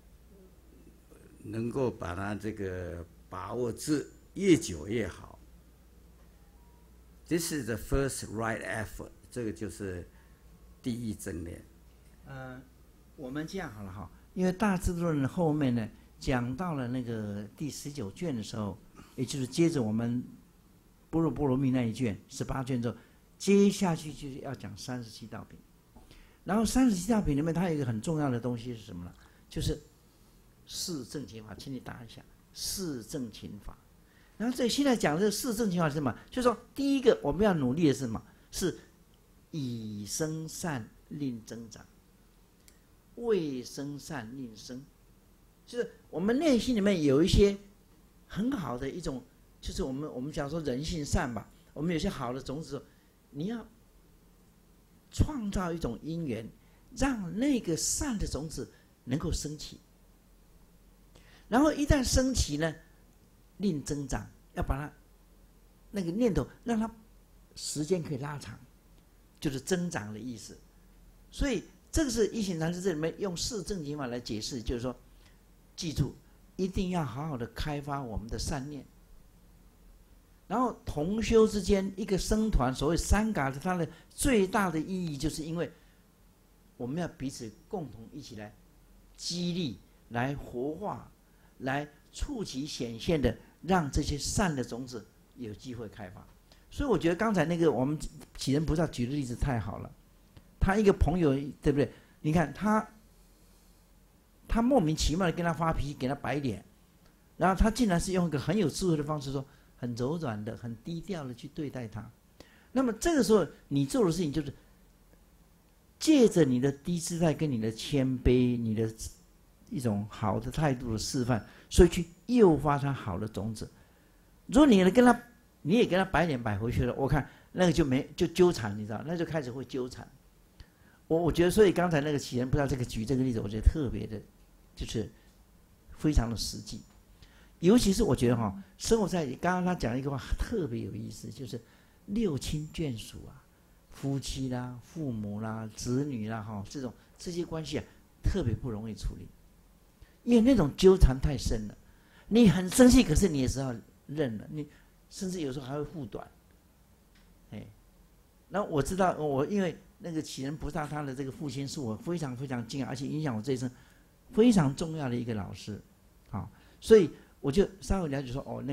能够把它这个把握住，越久越好。This is the first right effort. 这个就是第一正念。 呃，我们这样好了哈，因为大智度论后面呢讲到了那个第十九卷的时候，也就是接着我们般若波罗蜜那一卷十八卷之后，接下去就是要讲三十七道品。然后三十七道品里面，它有一个很重要的东西是什么呢？就是四正勤法，请你答一下，四正勤法。然后这现在讲的四正勤法是什么？就是说，第一个我们要努力的是什么？是以生善令增长，未生善令生。就是我们内心里面有一些很好的一种，就是我们我们讲说人性善吧，我们有些好的种子，你要创造一种因缘，让那个善的种子能够升起。然后一旦升起呢，令增长，要把它那个念头让它时间可以拉长，就是增长的意思。所以这个是一行禅师这里面用四正勤法来解释，就是说，记住一定要好好的开发我们的善念。然后同修之间一个僧团，所谓三嘎的，它的最大的意义就是因为我们要彼此共同一起来激励、来活化、来触其显现的，让这些善的种子有机会开发。所以我觉得刚才那个我们启仁菩萨举的例子太好了。他一个朋友，对不对？你看他，他莫名其妙的跟他发脾气，给他白脸，然后他竟然是用一个很有智慧的方式说，很柔软的、很低调的去对待他。那么这个时候，你做的事情就是借着你的低姿态跟你的谦卑，你的一种好的态度的示范，所以去诱发他好的种子。如果你跟他，你也跟他摆脸摆回去了，我看那个就没就纠缠，你知道，那就开始会纠缠。我我觉得，所以刚才那个启仁不知道这个举这个例子，我觉得特别的，就是非常的实际。尤其是我觉得哈，生活在刚刚他讲了一个话特别有意思，就是六亲眷属啊，夫妻啦、父母啦、子女啦，哈，这种这些关系啊，特别不容易处理，因为那种纠缠太深了。你很生气，可是你也是要认了，你甚至有时候还会护短。哎，然后我知道，我因为那个启仁菩萨他的这个父亲是我非常非常敬爱，而且影响我这一生非常重要的一个老师，好，所以我就稍微了解说，哦，那个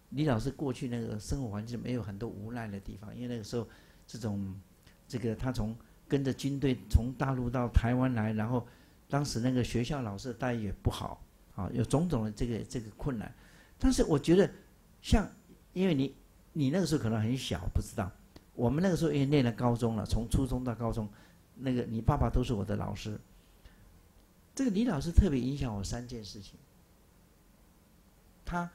李老师过去那个生活环境没有很多无奈的地方，因为那个时候这种这个他从跟着军队从大陆到台湾来，然后当时那个学校老师的待遇也不好啊，有种种的这个这个困难。但是我觉得像因为你你那个时候可能很小不知道，我们那个时候因为念了高中了，从初中到高中，那个你爸爸都是我的老师。这个李老师特别影响我三件事情。他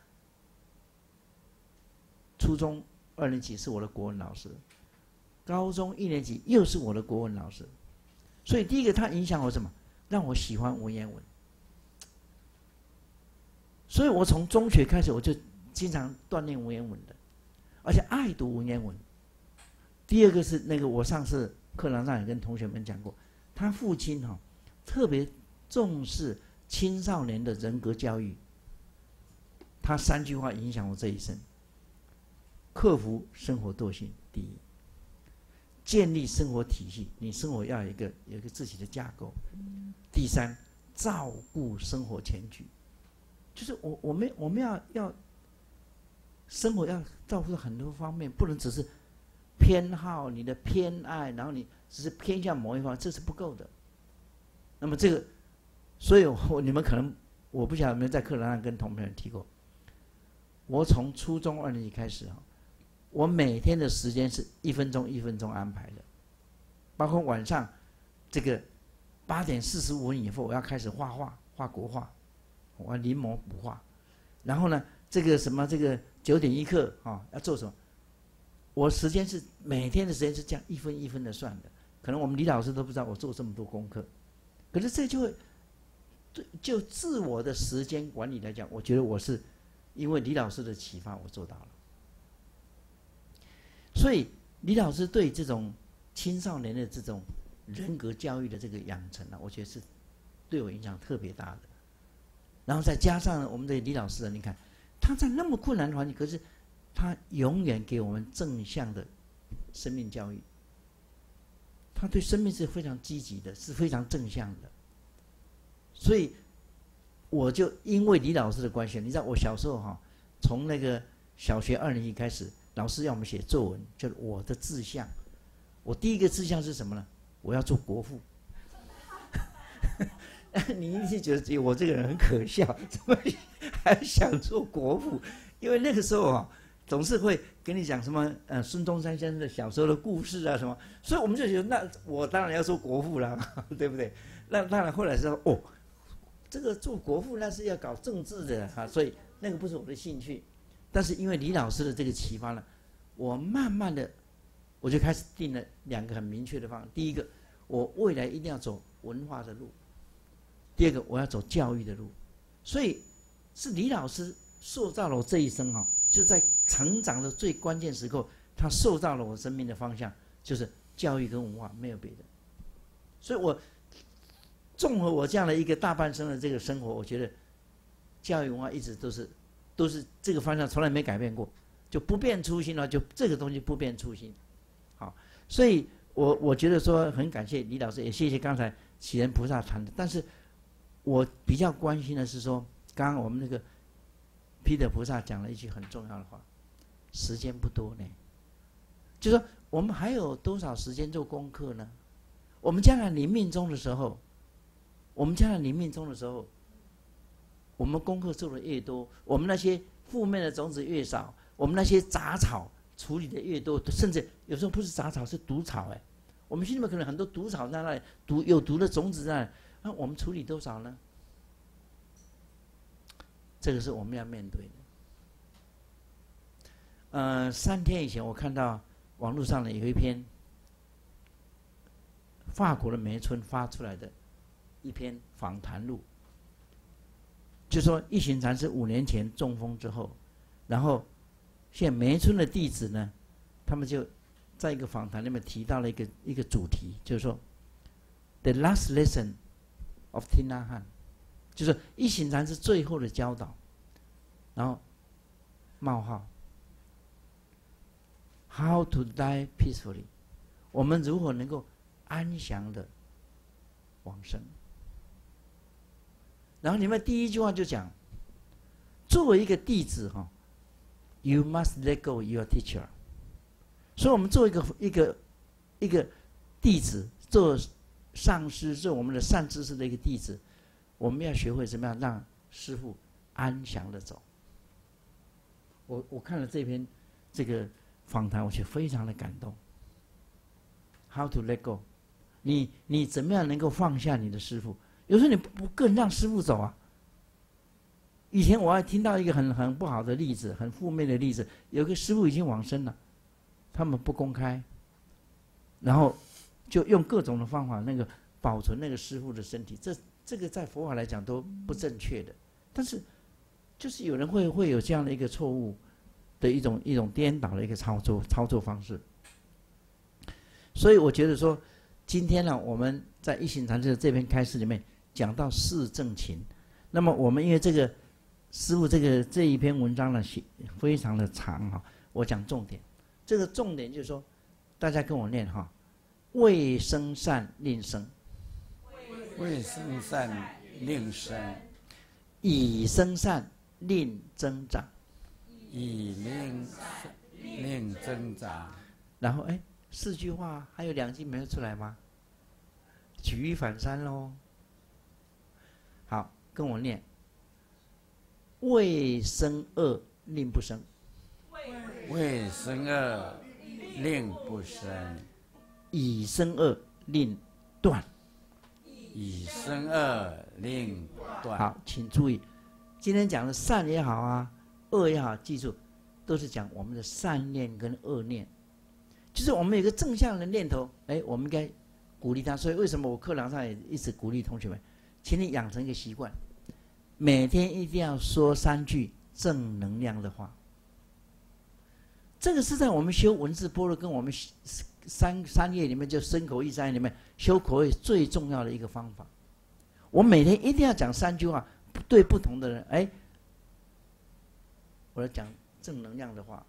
初中二年级是我的国文老师，高中一年级又是我的国文老师，所以第一个他影响我什么？让我喜欢文言文。所以我从中学开始我就经常锻炼文言文的，而且爱读文言文。第二个是那个我上次课堂上也跟同学们讲过，他父亲哈、哦、特别重视青少年的人格教育。他三句话影响我这一生：克服生活惰性，第一；建立生活体系，你生活要有一个有一个自己的架构；第三，照顾生活全局，就是我我们我们要要生活要照顾很多方面，不能只是偏好你的偏爱，然后你只是偏向某一方，这是不够的。那么这个，所以我你们可能我不晓得有没有在课堂上跟同学们提过。我从初中二年级开始哈，我每天的时间是一分钟一分钟安排的，包括晚上这个八点四十五分以后，我要开始画画，画国画，我要临摹补画。然后呢，这个什么这个九点一刻啊，要做什么？我时间是每天的时间是这样一分一分的算的。可能我们李老师都不知道我做这么多功课，可是这就会就就自我的时间管理来讲，我觉得我是。因为李老师的启发，我做到了。所以李老师对这种青少年的这种人格教育的这个养成呢、啊，我觉得是对我影响特别大的。然后再加上我们的李老师，你看他在那么困难的环境，可是他永远给我们正向的生命教育。他对生命是非常积极的，是非常正向的。所以。我就因为李老师的关系，你知道我小时候哈、啊，从那个小学二年级开始，老师要我们写作文，就是我的志向。我第一个志向是什么呢？我要做国父。你一定觉得我这个人很可笑，怎么还想做国父？因为那个时候啊，总是会跟你讲什么呃孙中山先生的小时候的故事啊什么，所以我们就觉得那我当然要做国父了，对不对？那当然后来说哦。这个做国父那是要搞政治的哈、啊，所以那个不是我的兴趣。但是因为李老师的这个启发呢，我慢慢的我就开始定了两个很明确的方向。第一个，我未来一定要走文化的路；第二个，我要走教育的路。所以是李老师塑造了我这一生哈、啊，就在成长的最关键时刻，他塑造了我生命的方向，就是教育跟文化，没有别的。所以我。综合我这样的一个大半生的这个生活，我觉得教育文化一直都是都是这个方向，从来没改变过，就不变初心了，就这个东西不变初心。好，所以我我觉得说很感谢李老师，也谢谢刚才启仁菩萨谈的。但是我比较关心的是说，刚刚我们那个彼得菩萨讲了一句很重要的话：时间不多呢，就说我们还有多少时间做功课呢？我们将来临命终的时候。我们将来临命终的时候，我们功课做的越多，我们那些负面的种子越少，我们那些杂草处理的越多，甚至有时候不是杂草是毒草哎，我们心里面可能很多毒草在那里，毒有毒的种子在那里，那我们处理多少呢？这个是我们要面对的。呃，三天以前我看到网络上呢有一篇法国的梅村发出来的。一篇访谈录，就说一行禅师五年前中风之后，然后现在梅村的弟子呢，他们就在一个访谈里面提到了一个一个主题，就是说 The last lesson of Thich Han， 就是一行禅师最后的教导，然后冒号 How to die peacefully， 我们如何能够安详的往生。然后你们第一句话就讲，作为一个弟子哈， You must let go your teacher。所以，我们做一个一个一个弟子，做上师，做我们的善知识的一个弟子，我们要学会怎么样让师父安详的走。我我看了这篇这个访谈，我觉得非常的感动。How to let go？ 你你怎么样能够放下你的师父？有时候你不不更让师父走啊？以前我还听到一个很很不好的例子，很负面的例子，有个师父已经往生了，他们不公开，然后就用各种的方法那个保存那个师父的身体，这这个在佛法来讲都不正确的，但是就是有人会会有这样的一个错误的一种一种颠倒的一个操作操作方式。所以我觉得说，今天呢，我们在一行禅师的这篇开示里面讲到四正勤，那么我们因为这个师父这个这一篇文章呢非常的长哈，我讲重点。这个重点就是说，大家跟我念哈，未生善令生， 未生善令生， 已生善令增长， 以令令增长。 然后哎，四句话还有两句没有出来吗？举一反三喽。好，跟我念，未生恶令不生， 未生恶令不生， 已生恶令断。 已生恶令断。 好，请注意，今天讲的善也好啊，恶也好，记住，都是讲我们的善念跟恶念，就是我们有个正向的念头，哎，我们应该鼓励他。所以为什么我课堂上也一直鼓励同学们，请你养成一个习惯，每天一定要说三句正能量的话。这个是在我们修文字般若跟我们三三业里面，就身口意三业里面修口业最重要的一个方法。我每天一定要讲三句话，对不同的人，哎，我要讲正能量的话。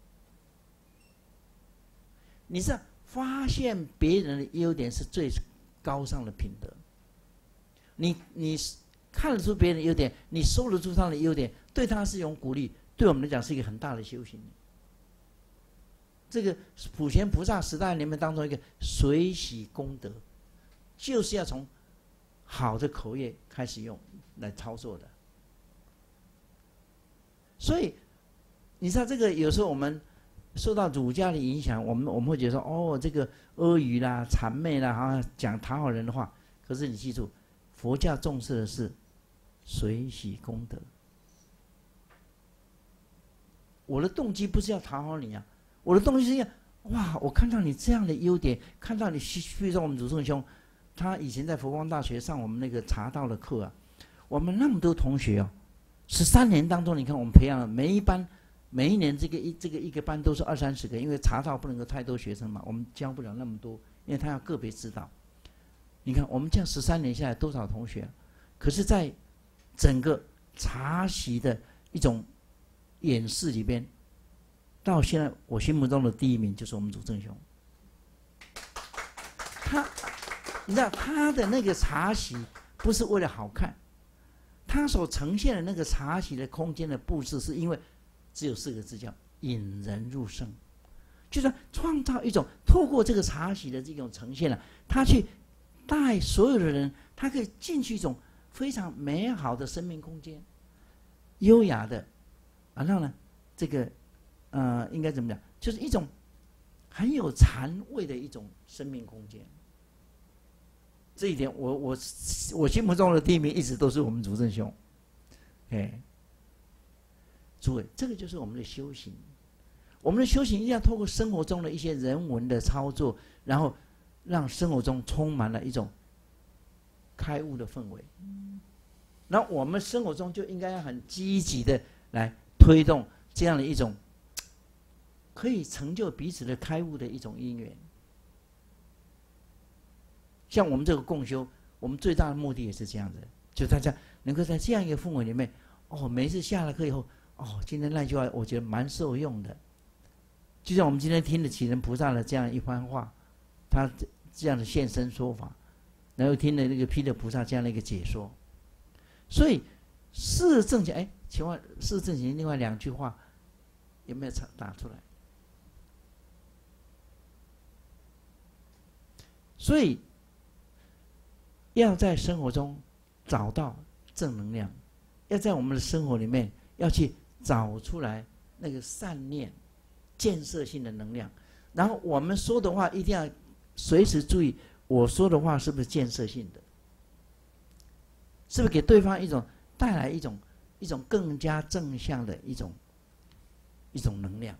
你是发现别人的优点是最高尚的品德。你你看得出别人的优点，你收得出他的优点，对他是一种鼓励，对我们来讲是一个很大的修行。这个普贤菩萨十大里面当中一个随喜功德，就是要从好的口业开始用来操作的。所以你知道这个有时候我们受到儒家的影响，我们我们会觉得说，哦，这个阿谀啦、谄媚啦，好像讲讨好人的话。可是你记住，佛教重视的是随喜功德。我的动机不是要讨好你啊，我的动机是要，哇，我看到你这样的优点，看到你，比如说我们祖圣兄，他以前在佛光大学上我们那个茶道的课啊，我们那么多同学哦，十三年当中，你看我们培养了每一班，每一年这个一这个一个班都是二三十个，因为茶道不能够太多学生嘛，我们教不了那么多，因为他要个别指导。你看我们这样十三年下来多少同学，可是在整个茶席的一种演示里边，到现在我心目中的第一名就是我们祖正兄。他，你知道他的那个茶席不是为了好看，他所呈现的那个茶席的空间的布置，是因为只有四个字叫引人入胜，就是创造一种透过这个茶席的这种呈现了、啊，他去带所有的人，他可以进去一种非常美好的生命空间，优雅的，然后呢，这个呃应该怎么讲，就是一种很有禅味的一种生命空间。这一点我我我心目中的第一名一直都是我们祖正兄。哎，诸位，这个就是我们的修行。我们的修行一定要透过生活中的一些人文的操作，然后让生活中充满了一种开悟的氛围。那我们生活中就应该要很积极的来推动这样的一种可以成就彼此的开悟的一种因缘。像我们这个共修，我们最大的目的也是这样子，就大家能够在这样一个氛围里面，哦，每一次下了课以后，哦，今天那句话我觉得蛮受用的。就像我们今天听的启人菩萨的这样一番话，他这样的现身说法，然后听了那个毗勒菩萨这样的一个解说，所以四正勤，哎，请问四正勤另外两句话， 有没有打出来？所以要在生活中找到正能量，要在我们的生活里面要去找出来那个善念、建设性的能量。然后我们说的话一定要随时注意，我说的话是不是建设性的，是不是给对方一种带来一种一种更加正向的一种一种能量。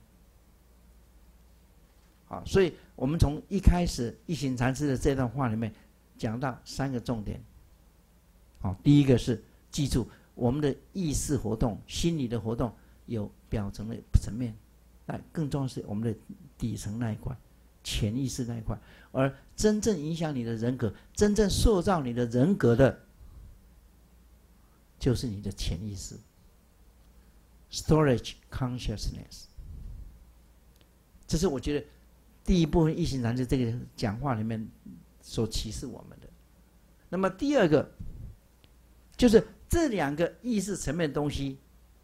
好，所以我们从一开始一行禅师的这段话里面讲到三个重点。好，第一个是记住我们的意识活动、心理的活动有表层的层面，但更重要是我们的底层那一块、潜意识那一块，而真正影响你的人格、真正塑造你的人格的，就是你的潜意识 （storage consciousness）。这是我觉得第一部分一行禅师这个讲话里面所启示我们的。那么第二个就是这两个意识层面的东西，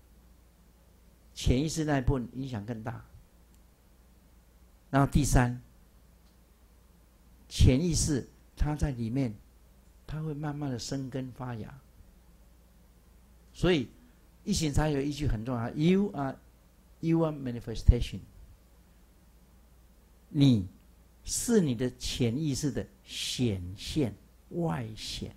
潜意识那一部分影响更大。然后第三，潜意识它在里面，它会慢慢的生根发芽。所以一行禅有一句很重要 ：“You are your manifestation。”你是你的潜意识的显现、外显。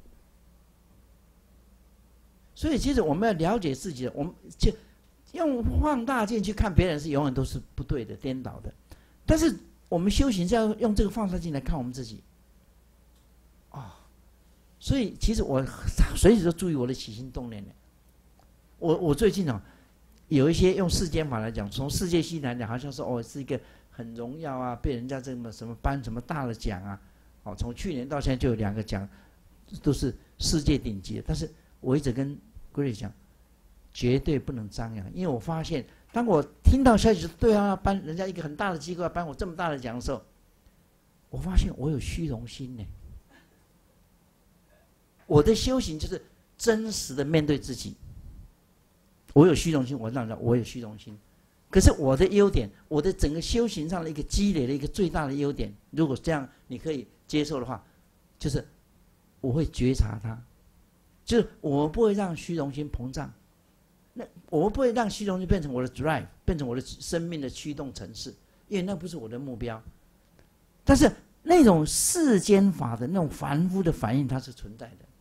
所以，其实我们要了解自己的，我们就用放大镜去看别人是永远都是不对的、颠倒的。但是我们修行是要用这个放大镜来看我们自己。哦，所以其实我随时都注意我的起心动念的。我我最近啊，有一些用世间法来讲，从世界系来讲，好像说哦是一个很荣耀啊，被人家这么什么颁什么大的奖啊。哦，从去年到现在就有两个奖，都是世界顶级的。但是我一直跟 Grace 讲，绝对不能张扬，因为我发现，当我听到消息说对方要颁人家一个很大的机构要颁我这么大的奖的时候，我发现我有虚荣心呢。我的修行就是真实的面对自己。我有虚荣心，我让人我有虚荣心。可是我的优点，我的整个修行上的一个积累的一个最大的优点，如果这样你可以接受的话，就是我会觉察它，就是我不会让虚荣心膨胀，那我不会让虚荣心变成我的 drive， 变成我的生命的驱动程式，因为那不是我的目标。但是那种世间法的那种凡夫的反应，它是存在的。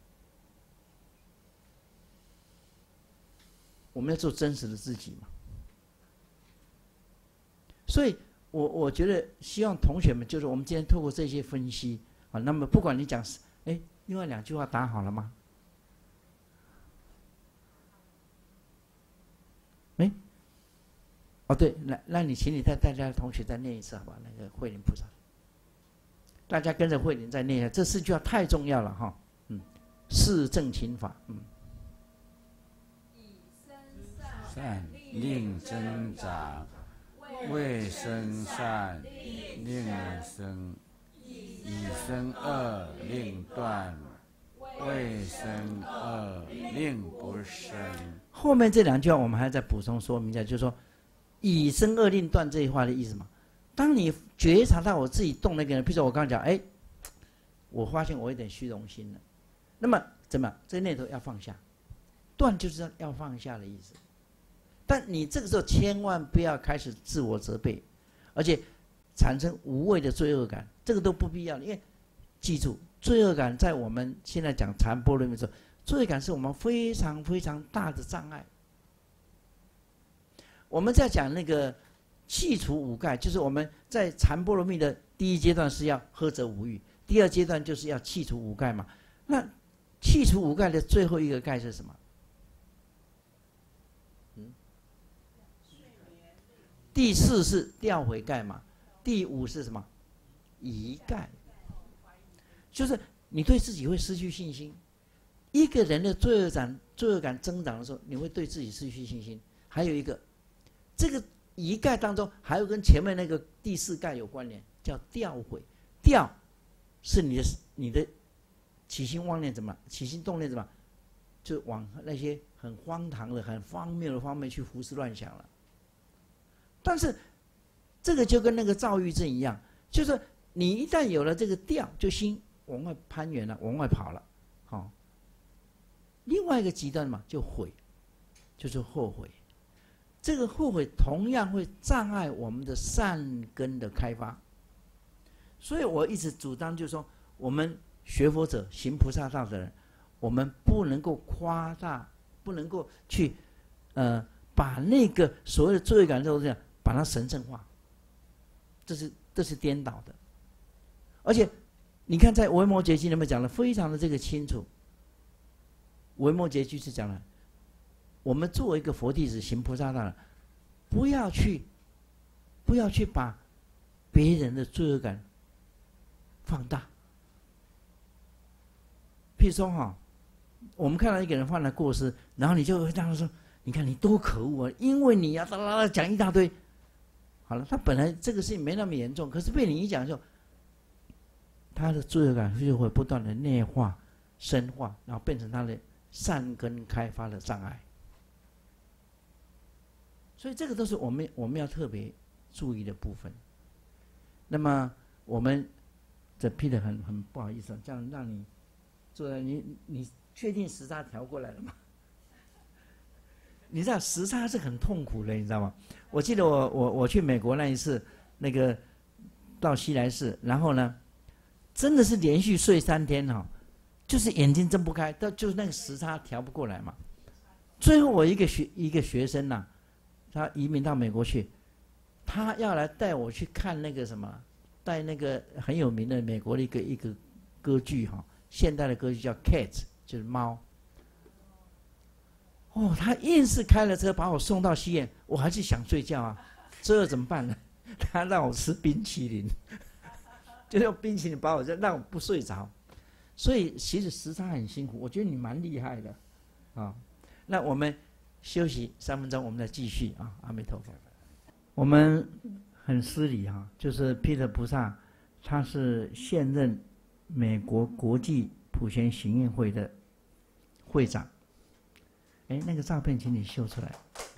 我们要做真实的自己嘛。所以我我觉得希望同学们，就是我们今天透过这些分析啊，那么不管你讲，哎，另外两句话打好了吗？哎，哦对，那那你请你带大家同学再念一次好吧？那个慧林菩萨，大家跟着慧林再念一下，这四句话太重要了哈。嗯，是正勤法，嗯。 善令增长，未生善令生，已生恶令断，未生恶令不生。 后面这两句话我们还要再补充说明一下，就是说以生恶令断这句话的意思嘛。当你觉察到我自己动那个人，比如说我刚刚讲，哎，我发现我有点虚荣心了，那么怎么这念头要放下？断就是要放下的意思。但你这个时候千万不要开始自我责备，而且产生无谓的罪恶感，这个都不必要的。因为记住，罪恶感在我们现在讲禅波论的时候，罪恶感是我们非常非常大的障碍。我们在讲那个去除五盖，就是我们在禅波罗蜜的第一阶段是要呵责无欲，第二阶段就是要去除五盖嘛。那去除五盖的最后一个盖是什么？第四是调回盖嘛，第五是什么？移盖，就是你对自己会失去信心。一个人的罪恶感罪恶感增长的时候，你会对自己失去信心。还有一个，这个移盖当中还有跟前面那个第四盖有关联，叫调回。调是你的你的起心妄念怎么起心动念怎么，就往那些很荒唐的、很荒谬的方面去胡思乱想了。 但是这个就跟那个躁郁症一样，就是你一旦有了这个调，就心往外攀援了，往外跑了，好、哦。另外一个极端嘛，就悔，就是后悔。这个后悔同样会障碍我们的善根的开发。所以我一直主张，就是说，我们学佛者、行菩萨道的人，我们不能够夸大，不能够去，呃，把那个所谓的罪恶感这样，把它神圣化，这是这是颠倒的。而且，你看在《维摩诘经》里面讲的非常的这个清楚。维摩诘居士讲了，我们作为一个佛弟子行菩萨道的，不要去，不要去把别人的罪恶感放大。譬如说哈，我们看到一个人犯了过失，然后你就会让他说：“你看你多可恶啊！因为你要哒啦啦讲一大堆。”好了，他本来这个事情没那么严重，可是被你一讲就，他的罪恶感就会不断的内化、深化，然后变成他的善根开发的障碍。所以这个都是我们我们要特别注意的部分。那么我们这 Peter 很很不好意思，这样让你坐在你你确定时差调过来了吗？你知道时差是很痛苦的，你知道吗？我记得我我我去美国那一次，那个到西来寺，然后呢，真的是连续睡三天哈、哦，就是眼睛睁不开，到就是那个时差调不过来嘛。最后我一个学一个学生呐、啊，他移民到美国去，他要来带我去看那个什么，带那个很有名的美国的一个一个歌剧哈、哦，现代的歌剧叫《Cat》，就是猫。哦，他硬是开了车把我送到西苑，我还是想睡觉啊，这怎么办呢？他让我吃冰淇淋，就用冰淇淋把我让我不睡着。所以其实时差很辛苦，我觉得你蛮厉害的啊。那我们休息三分钟，我们再继续啊。阿弥陀佛。我们很失礼啊，就是毗勒菩萨，他是现任美国国际普贤行愿会的会长。哎，那个照片请你秀出来。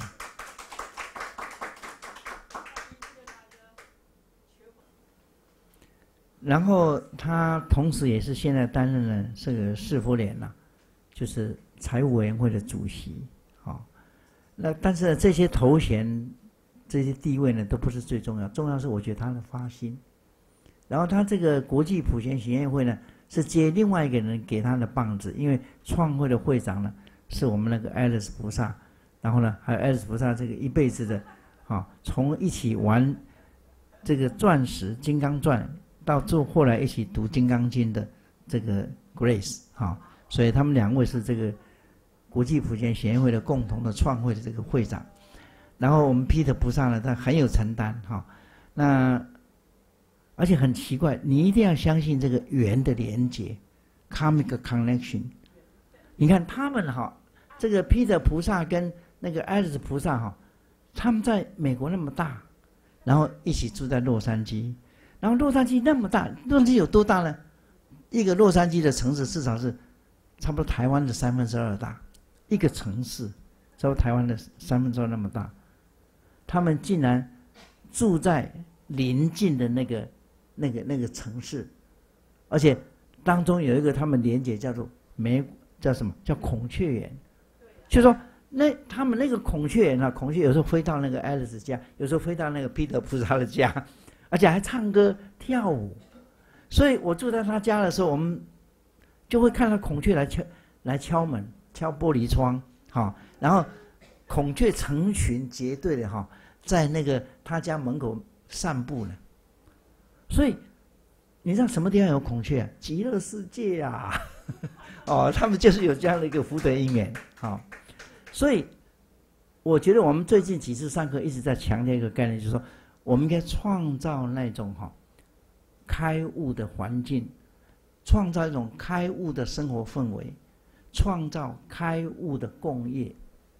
然后他同时也是现在担任了这个市府联呐，就是财务委员会的主席。好、哦，那但是这些头衔、这些地位呢，都不是最重要，重要是我觉得他的发心。然后他这个国际普贤行愿会呢，是接另外一个人给他的棒子，因为创会的会长呢是我们那个爱乐斯菩萨，然后呢还有爱乐斯菩萨这个一辈子的，啊、哦，从一起玩这个钻石金刚钻。到最后来一起读《金刚经》的这个 Grace 哈、哦，所以他们两位是这个国际普贤行愿会的共同的创会的这个会长。然后我们毗勒菩萨呢，他很有承担哈、哦。那而且很奇怪，你一定要相信这个缘的连结 ，karmic connection。你看他们哈、哦，这个毗勒菩萨跟那个爱乐斯菩萨哈、哦，他们在美国那么大，然后一起住在洛杉矶。然后洛杉矶那么大，洛杉矶有多大呢？一个洛杉矶的城市至少是差不多台湾的三分之二大，一个城市差不多台湾的三分之二那么大。他们竟然住在邻近的那个、那个、那个城市，而且当中有一个他们连结叫做美叫什么叫孔雀园，就说那他们那个孔雀园啊，孔雀有时候飞到那个爱丽丝家，有时候飞到那个毗勒菩萨的家。而且还唱歌跳舞，所以我住在他家的时候，我们就会看到孔雀来敲来敲门、敲玻璃窗，哈、哦，然后孔雀成群结队的哈、哦，在那个他家门口散步呢。所以你知道什么地方有孔雀、啊？极乐世界啊！哦，他们就是有这样的一个福德因缘，好、哦，所以我觉得我们最近几次上课一直在强调一个概念，就是说。我们应该创造那种哈、哦、开悟的环境，创造一种开悟的生活氛围，创造开悟的共业。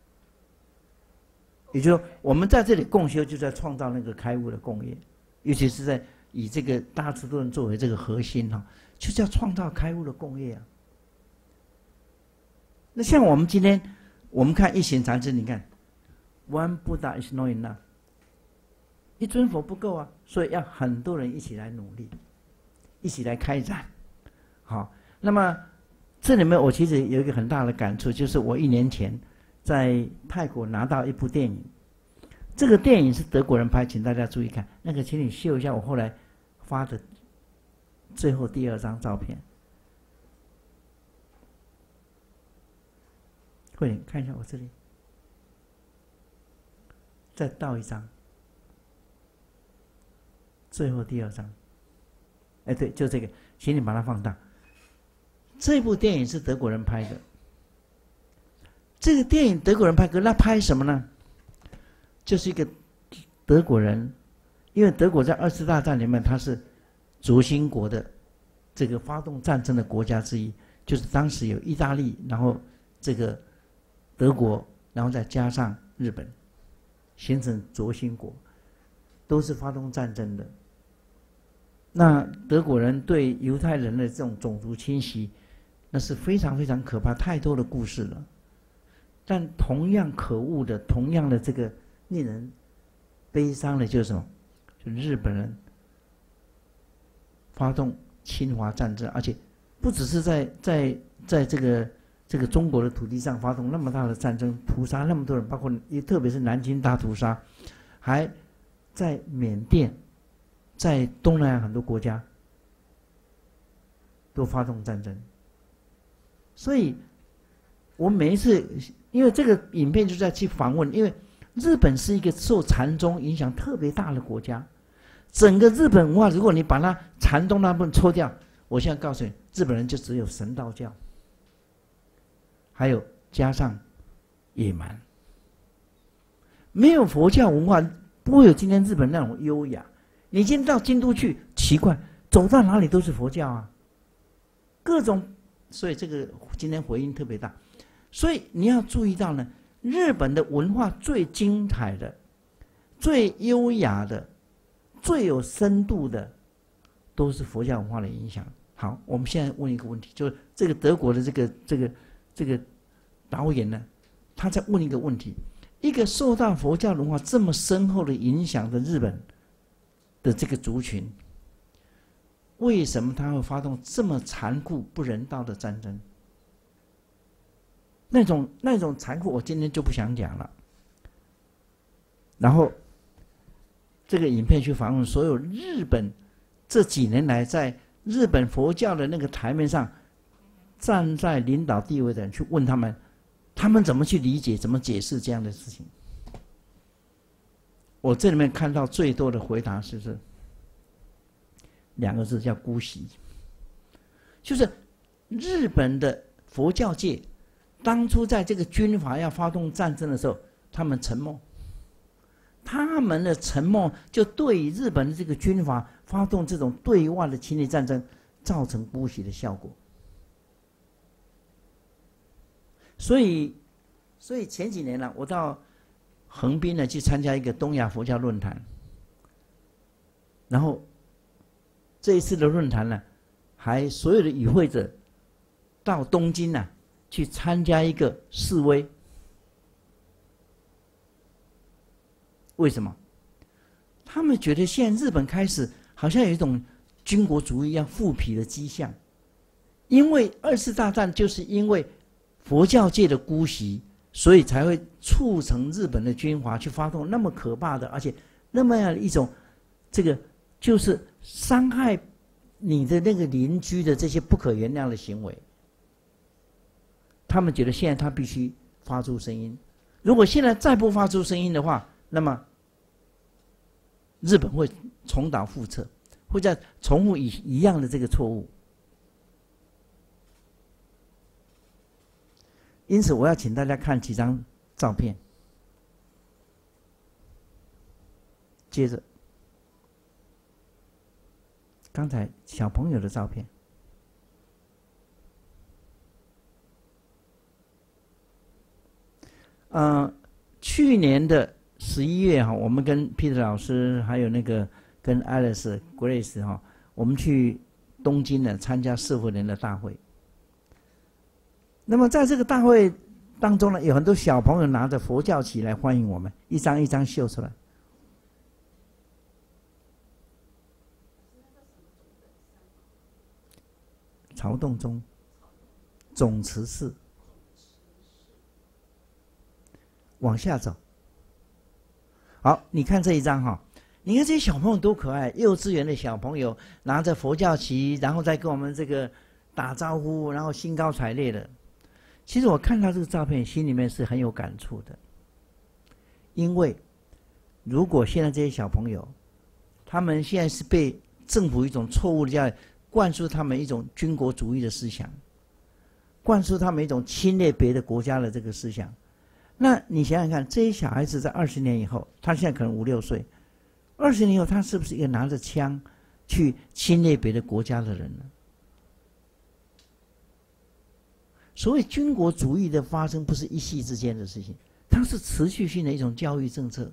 也就是说，我们在这里共修，就在创造那个开悟的共业，尤其是在以这个大智度论作为这个核心哈、哦，就是要创造开悟的共业啊。那像我们今天，我们看一行禅师，你看 ，One Buddha is not enough。 一尊佛不够啊，所以要很多人一起来努力，一起来开展。好，那么这里面我其实有一个很大的感触，就是我一年前在泰国拿到一部电影，这个电影是德国人拍，请大家注意看。那个，请你秀一下我后来发的最后第二张照片。慧玲，看一下我这里，再倒一张，最后第二张。哎，对，就这个，请你把它放大。这部电影是德国人拍的。这个电影德国人拍，可那拍什么呢？就是一个德国人，因为德国在二次大战里面，他是轴心国的这个发动战争的国家之一，就是当时有意大利，然后这个德国，然后再加上日本，形成轴心国，都是发动战争的。那德国人对犹太人的这种种族侵袭，那是非常非常可怕，太多的故事了。但同样可恶的，同样的这个令人悲伤的，就是什么？就日本人发动侵华战争，而且不只是在在在这个这个中国的土地上发动那么大的战争，屠杀那么多人，包括也特别是南京大屠杀，还在缅甸，在东南亚很多国家都发动战争。所以我每一次，因为这个影片就在去访问，因为日本是一个受禅宗影响特别大的国家，整个日本文化，如果你把它禅宗那部分抽掉，我现在告诉你，日本人就只有神道教，还有加上野蛮，没有佛教文化，不会有今天日本那种优雅。你今天到京都去，奇怪，走到哪里都是佛教啊，各种，所以这个今天回音特别大。所以你要注意到呢，日本的文化最精彩的、最优雅的、最有深度的，都是佛教文化的影响。好，我们现在问一个问题，就是这个德国的这个这个这个导演呢，他在问一个问题：一个受到佛教文化这么深厚的影响的日本的这个族群，为什么他会发动这么残酷不人道的战争？那种那种残酷，我今天就不想讲了。然后，这个影片去访问所有日本这几年来在日本佛教的那个台面上站在领导地位的人，去问他们，他们怎么去理解、怎么解释这样的事情。我这里面看到最多的回答是是两个字，叫姑息。就是日本的佛教界当初在这个军阀要发动战争的时候，他们沉默，他们的沉默就对日本的这个军阀发动这种对外的侵略战争造成姑息的效果。所以，所以前几年呢，我到横滨呢去参加一个东亚佛教论坛，然后这一次的论坛呢，还所有的与会者到东京呢去参加一个示威。为什么？他们觉得现在日本开始好像有一种军国主义要复辟的迹象，因为二次大战就是因为佛教界的姑息，所以才会促成日本的军阀去发动那么可怕的，而且那么样的一种这个就是伤害你的那个邻居的这些不可原谅的行为。他们觉得现在他必须发出声音，如果现在再不发出声音的话，那么日本会重蹈覆辙，会再重复一一样的这个错误。因此我要请大家看几张照片，接着刚才小朋友的照片。呃，去年的十一月哈，我们跟 Peter 老师还有那个跟 Alice、Grace 哈，我们去东京呢参加社会人的大会。那么在这个大会当中呢，有很多小朋友拿着佛教旗来欢迎我们，一张一张秀出来。 曹洞宗总持寺，往下走。好，你看这一张哈，你看这些小朋友多可爱，幼稚园的小朋友拿着佛教旗，然后再跟我们这个打招呼，然后兴高采烈的。其实我看到这个照片，心里面是很有感触的，因为如果现在这些小朋友，他们现在是被政府一种错误的教育灌输他们一种军国主义的思想，灌输他们一种侵略别的国家的这个思想。那你想想看，这些小孩子在二十年以后，他现在可能五六岁，二十年以后，他是不是一个拿着枪去侵略别的国家的人呢？所谓军国主义的发生，不是一夕之间的事情，它是持续性的一种教育政策。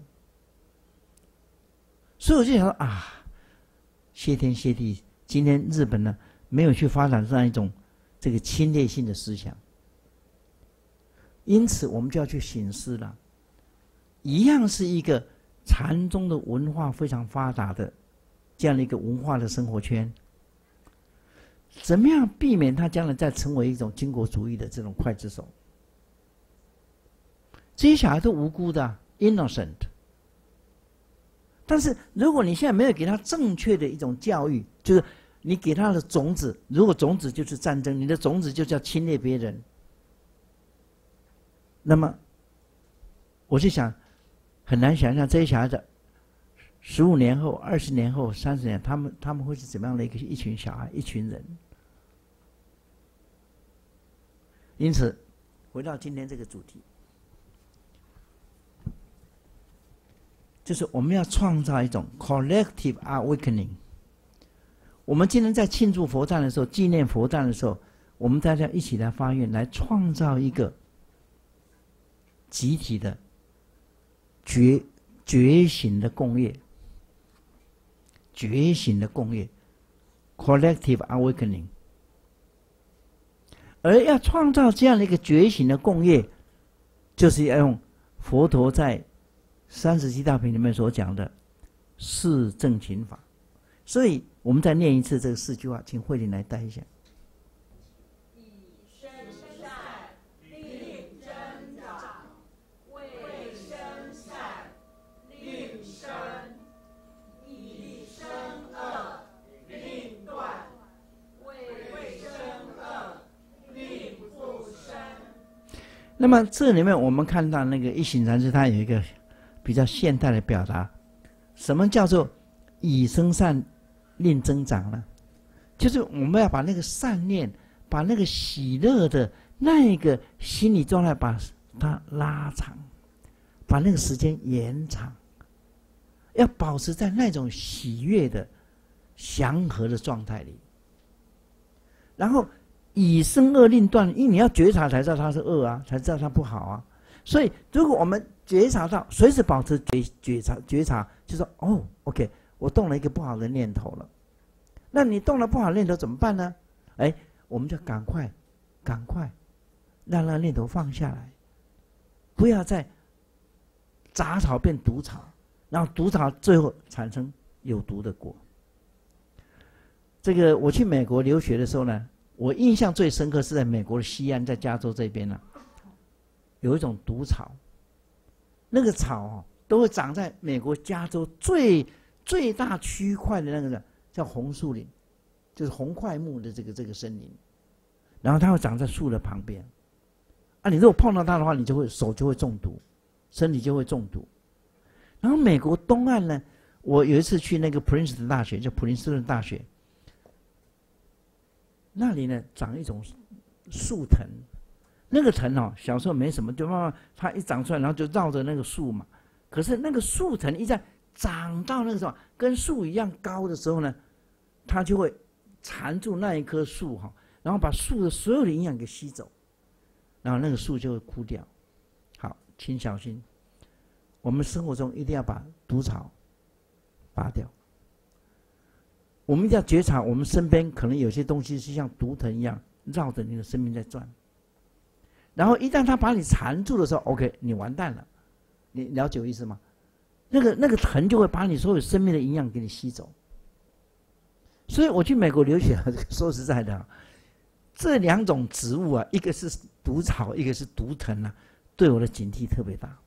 所以我就想说啊，谢天谢地，今天日本呢没有去发展这样一种这个侵略性的思想，因此我们就要去省思了。一样是一个禅宗的文化非常发达的这样的一个文化的生活圈，怎么样避免它将来再成为一种军国主义的这种刽子手？这些小孩都无辜的 ，innocent。但是如果你现在没有给他正确的一种教育，就是你给他的种子，如果种子就是战争，你的种子就叫侵略别人，那么我就想很难想象这些小孩子十五年后、二十年后、三十年，他们他们会是怎么样的一个一群小孩、一群人。因此，回到今天这个主题，就是我们要创造一种 collective awakening。我们今天在庆祝佛诞的时候，纪念佛诞的时候，我们大家一起来发愿，来创造一个集体的觉觉醒的共业，觉醒的共业 collective awakening。而要创造这样的一个觉醒的共业，就是要用佛陀在三十七大品里面所讲的四正勤法。所以我们再念一次这四句话，请慧玲来带一下。 以身善令增长，为身善令生，以身恶令断，为身恶令复生。 那么这里面我们看到那个一行禅师，他有一个比较现代的表达，什么叫做以身善令增长呢？就是我们要把那个善念，把那个喜乐的那个心理状态，把它拉长，把那个时间延长，要保持在那种喜悦的祥和的状态里。然后以身恶令断，因为你要觉察才知道它是恶啊，才知道它不好啊。所以如果我们觉察到，随时保持觉觉察觉察，就说哦 ，OK， 我动了一个不好的念头了。那你动了不好的念头怎么办呢？哎，我们就赶快赶快让那念头放下来，不要再杂草变毒草，然后毒草最后产生有毒的果。这个我去美国留学的时候呢，我印象最深刻是在美国的西岸，在加州这边呢、啊，有一种毒草，那个草哦都会长在美国加州最最大区块的那个叫红树林，就是红块木的这个这个森林，然后它会长在树的旁边。啊，你如果碰到它的话，你就会手就会中毒，身体就会中毒。然后美国东岸呢，我有一次去那个普林斯顿大学，叫普林斯顿大学，那里呢长一种树藤，那个藤哦，小时候没什么，就慢慢它一长出来，然后就绕着那个树嘛。可是那个树藤一在长到那个时候跟树一样高的时候呢，它就会缠住那一棵树哈，然后把树的所有的营养给吸走，然后那个树就会枯掉。好，请小心，我们生活中一定要把毒草拔掉。我们一定要觉察，我们身边可能有些东西是像毒藤一样绕着你的生命在转。然后一旦它把你缠住的时候 ，OK， 你完蛋了。你了解我意思吗？那个那个藤就会把你所有生命的营养给你吸走。所以我去美国留学，说实在的， 这两种植物啊，一个是毒草，一个是毒藤啊，对我的警惕特别大，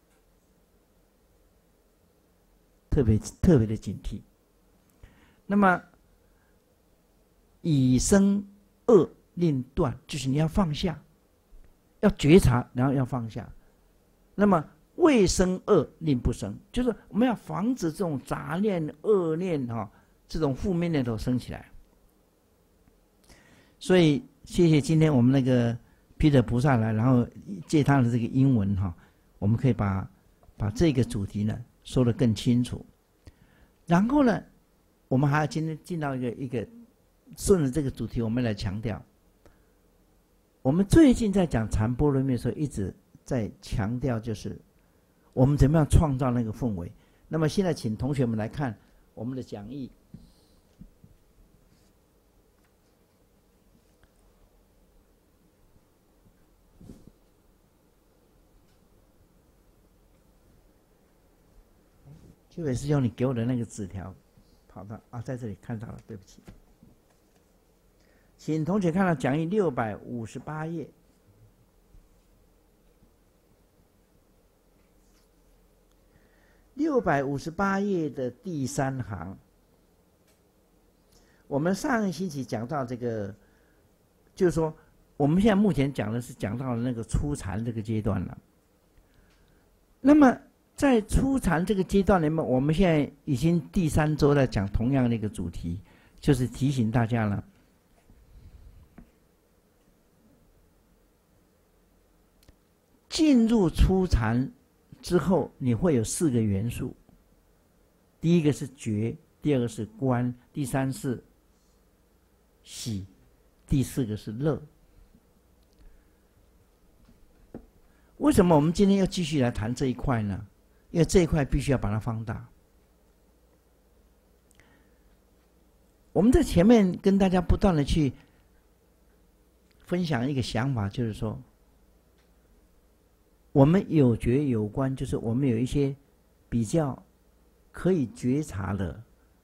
特别特别的警惕。那么以生恶令断，就是你要放下，要觉察，然后要放下。那么未生恶令不生，就是我们要防止这种杂念、恶念哈、哦，这种负面念头生起来。所以谢谢今天我们那个彼得菩萨来，然后借他的这个英文哈、哦，我们可以把把这个主题呢说得更清楚。然后呢，我们还要今天进到一个一个顺着这个主题，我们来强调。我们最近在讲禅波罗蜜的时候，一直在强调，就是我们怎么样创造那个氛围。那么现在请同学们来看我们的讲义。就也是用你给我的那个纸条跑到啊，在这里看到了，对不起。请同学看到讲义六百五十八页。六百五十八页的第三行，我们上个星期讲到这个，就是说，我们现在目前讲的是讲到了那个初禅这个阶段了。那么在初禅这个阶段里面，我们现在已经第三周在讲同样的一个主题，就是提醒大家了。进入初禅之后，你会有四个元素。第一个是觉，第二个是观，第三是喜，第四个是乐。为什么我们今天要继续来谈这一块呢？因为这一块必须要把它放大。我们在前面跟大家不断的去分享一个想法，就是说，我们有觉有观，就是我们有一些比较可以觉察的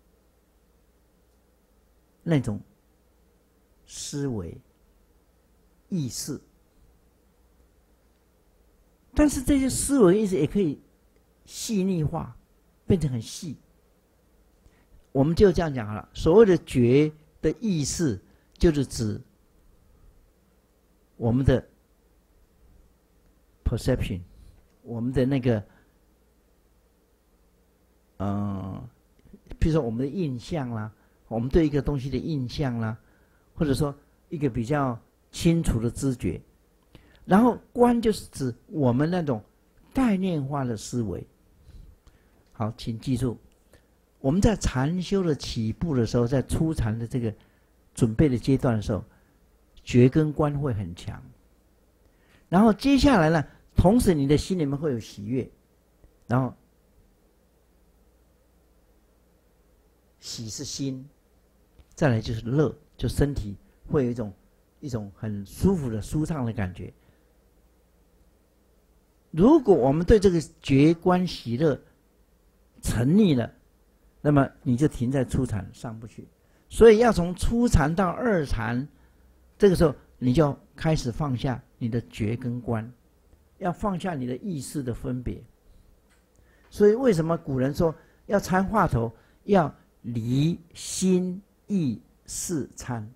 那种思维意识，但是这些思维意识也可以细腻化，变成很细。我们就这样讲好了，所谓的觉的意识，就是指我们的 perception， 我们的那个，呃，比如说我们的印象啦，我们对一个东西的印象啦，或者说一个比较清楚的知觉。然后观就是指我们那种概念化的思维。好，请记住，我们在禅修的起步的时候，在初禅的这个准备的阶段的时候，觉跟观会很强。然后接下来呢，同时你的心里面会有喜悦，然后喜是心，再来就是乐，就身体会有一种一种很舒服的舒畅的感觉。如果我们对这个觉观喜乐沉溺了，那么你就停在初禅上不去。所以要从初禅到二禅，这个时候你就要开始放下你的觉跟观，要放下你的意识的分别。所以为什么古人说要参话头，要离心意识参？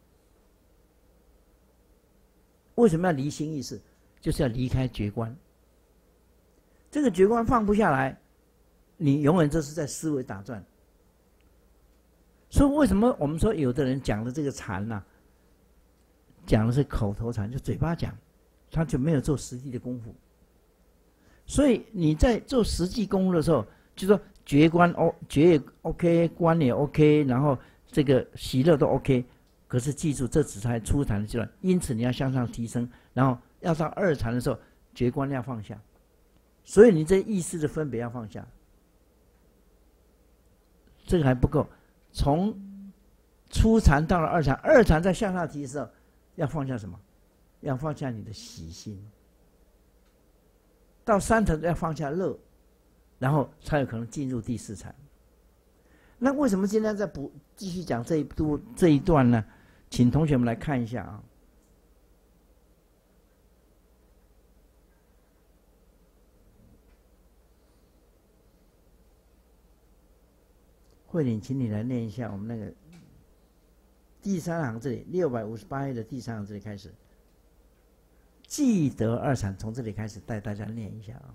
为什么要离心意识？就是要离开觉观。这个觉观放不下来，你永远就是在思维打转。所以为什么我们说有的人讲的这个禅呢、啊，讲的是口头禅，就嘴巴讲，他就没有做实际的功夫。所以你在做实际功夫的时候，就说觉观哦，觉也 OK， 观也 OK， 然后这个喜乐都 OK。可是记住，这只是在初禅的阶段，因此你要向上提升，然后要到二禅的时候，觉观要放下。所以你这意识的分别要放下，这个还不够。从初禅到了二禅，二禅在向上提的时候，要放下什么？要放下你的喜心。到三禅要放下乐，然后才有可能进入第四禅。那为什么今天在补继续讲这一度这一段呢？请同学们来看一下啊。 慧玲，请你来念一下我们那个第三行这里六百五十八页的第三行这里开始，记得二禅，从这里开始带大家念一下啊。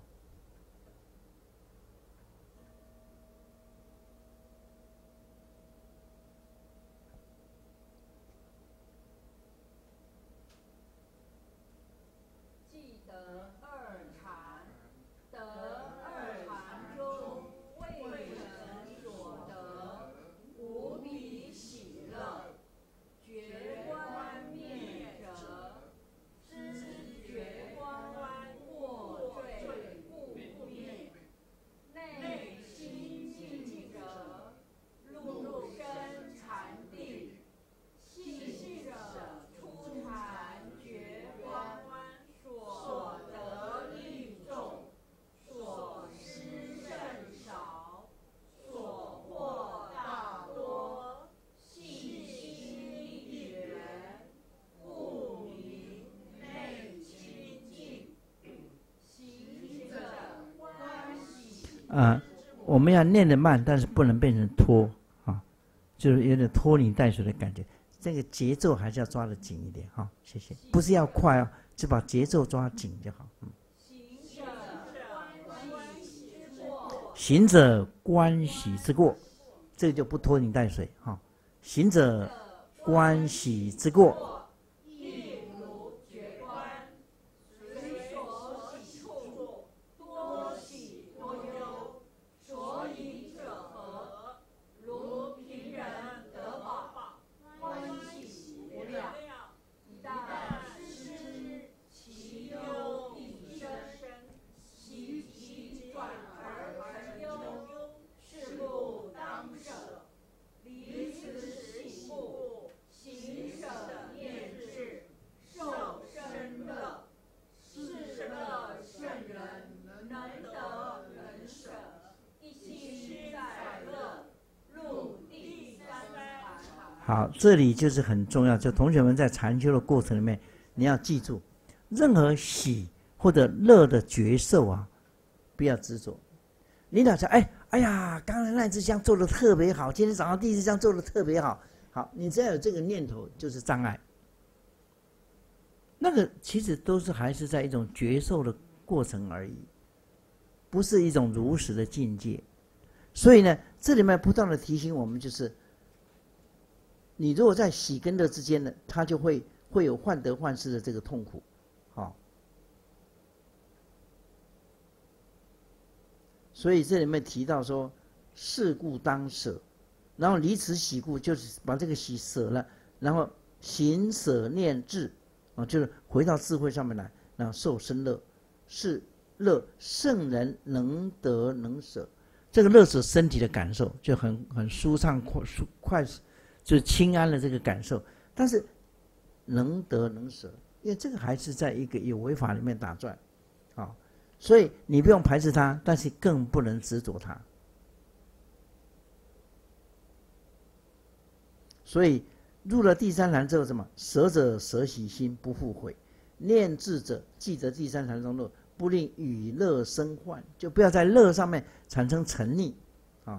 记得二禅，得二禅中为人所得，无比喜乐。觉观灭者，知觉观过坠不灭；内心静者，入深禅定；信者出禅觉观，所得利众，所失甚少，所获大多。信心一缘，故名内清净。行者欢喜。 啊，我们要念得慢，但是不能变成拖啊，就是有点拖泥带水的感觉。这个节奏还是要抓得紧一点哈、啊，谢谢。不是要快哦，就把节奏抓紧就好。嗯。行者观喜之过，这个就不拖泥带水哈、啊。行者观喜之过， 亦如觉观，随所喜处，多喜多忧，所以者何？如贫人得宝，欢喜无量。但失其忧一生，其急转而成忧，是故当舍。离此喜故，行舍念智，受生乐。是乐圣人，能得能舍，一心在乐，入第三禅。 好，这里就是很重要，就同学们在禅修的过程里面，你要记住，任何喜或者乐的觉受啊，不要执着。你哪想，哎哎呀，刚才那支香做的特别好，今天早上第一支香做的特别好，好，你只要有这个念头，就是障碍。那个其实都是还是在一种觉受的过程而已，不是一种如实的境界。所以呢，这里面不断的提醒我们，就是你如果在喜跟乐之间呢，它就会会有患得患失的这个痛苦，好、哦。所以这里面提到说，是故当舍，然后离此喜故，就是把这个喜舍了，然后行舍念智，啊，就是回到智慧上面来，然后受生乐，是乐圣人能得能舍，这个乐是身体的感受，就很很舒畅快快，就是轻安的这个感受，但是能得能舍，因为这个还是在一个有为法里面打转，啊、哦。所以你不用排斥它，但是更不能执着它。所以入了第三禅之后，什么？舍者舍喜心，不复悔；念智者记得第三禅中乐，不令与乐生患，就不要在乐上面产生沉溺啊。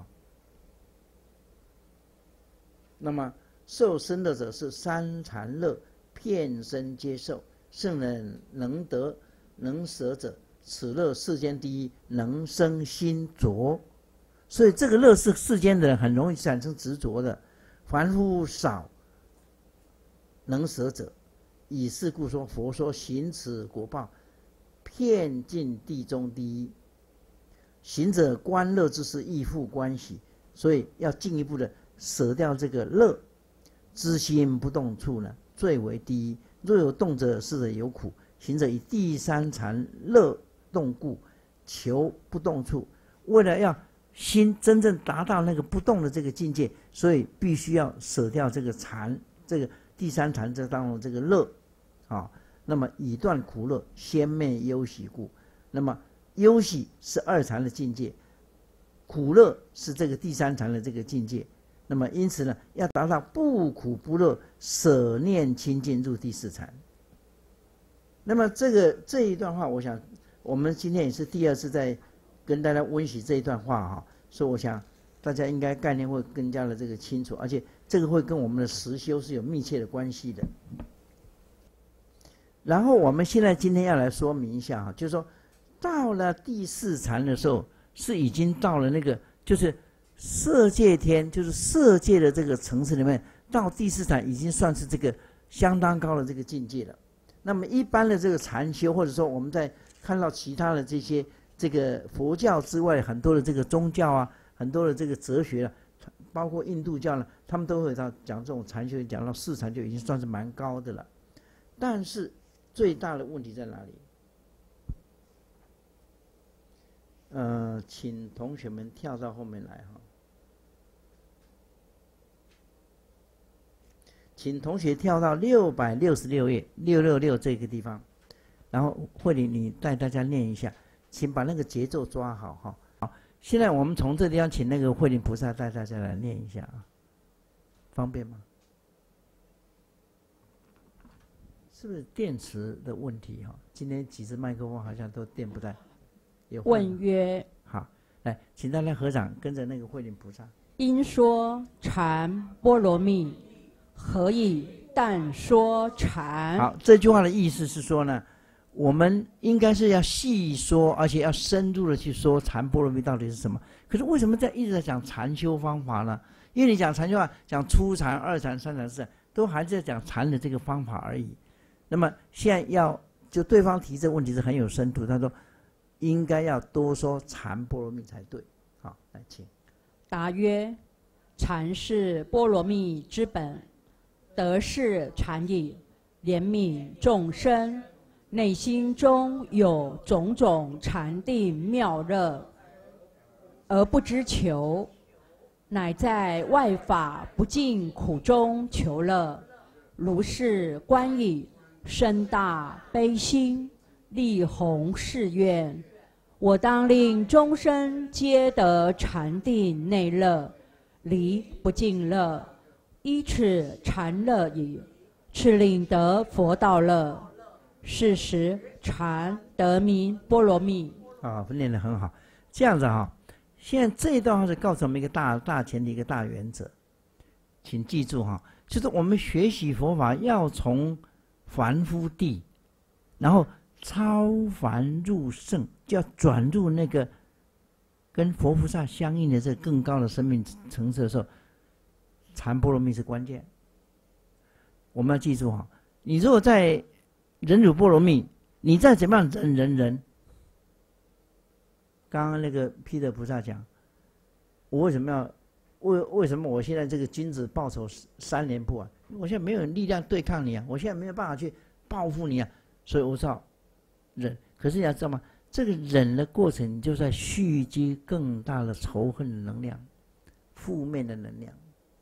那么受生乐者是三禅乐，遍身接受。圣人能得能舍者，此乐世间第一，能生心着。所以这个乐是世间的人很容易产生执着的。凡夫少能舍者，以是故说，佛说行此果报，遍尽地中第一。行者观乐之事，亦复观喜，所以要进一步的舍掉这个乐，知心不动处呢，最为第一。若有动者，是者有苦。行者以第三禅乐动故，求不动处。为了要心真正达到那个不动的这个境界，所以必须要舍掉这个禅，这个第三禅这当中这个乐，啊，那么以断苦乐，先灭忧喜故。那么忧喜是二禅的境界，苦乐是这个第三禅的这个境界。那么因此呢，要达到不苦不乐，舍念清净入第四禅。那么这个这一段话，我想我们今天也是第二次在跟大家温习这一段话哈，所以我想大家应该概念会更加的这个清楚，而且这个会跟我们的实修是有密切的关系的。然后我们现在今天要来说明一下哈，就是说到了第四禅的时候，是已经到了那个就是色界天，就是色界的这个层次里面，到第四禅已经算是这个相当高的这个境界了。那么一般的这个禅修，或者说我们在看到其他的这些这个佛教之外很多的这个宗教啊，很多的这个哲学啊，包括印度教呢，他们都会讲讲这种禅修，讲到四禅就已经算是蛮高的了。但是最大的问题在哪里？呃，请同学们跳到后面来哈，请同学跳到六百六十六页六六六这个地方，然后慧玲你带大家念一下，请把那个节奏抓好哈。好，现在我们从这地方请那个慧玲菩萨带大家来念一下啊，方便吗？是不是电池的问题哈？今天几只麦克风好像都电不带。 问曰： 好，来，请大家合掌，跟着那个慧玲菩萨。 因说禅波罗蜜，何以但说禅？ 好，这句话的意思是说呢，我们应该是要细说，而且要深入的去说禅波罗蜜到底是什么。可是为什么在一直在讲禅修方法呢？因为你讲禅修啊，讲初禅、二禅、三禅、四禅，都还是在讲禅的这个方法而已。那么现在要就对方提这个问题是很有深度，他说应该要多说禅波罗蜜才对。好，来请。 答曰：禅是波罗蜜之本，得是禅意，怜悯众生，内心中有种种禅定妙乐，而不知求，乃在外法不尽苦中求乐。如是观矣，深大悲心，力宏誓愿，我当令众生皆得禅定内乐，离不尽乐，依此禅乐矣，是令得佛道乐。是时禅得名波罗蜜。 啊，念得很好。这样子哈、啊，现在这一段话是告诉我们一个大大前提，一个大原则，请记住哈、啊，就是我们学习佛法要从凡夫地，然后超凡入圣，就要转入那个跟佛菩萨相应的这更高的生命层次的时候，禅波罗蜜是关键。我们要记住哈，你如果在忍辱波罗蜜，你再怎么样忍忍忍，刚刚那个毗勒菩萨讲，我为什么要为为什么我现在这个君子报仇三年不晚？我现在没有力量对抗你啊，我现在没有办法去报复你啊，所以我知道忍。可是你要知道吗？这个忍的过程就在蓄积更大的仇恨的能量，负面的能量。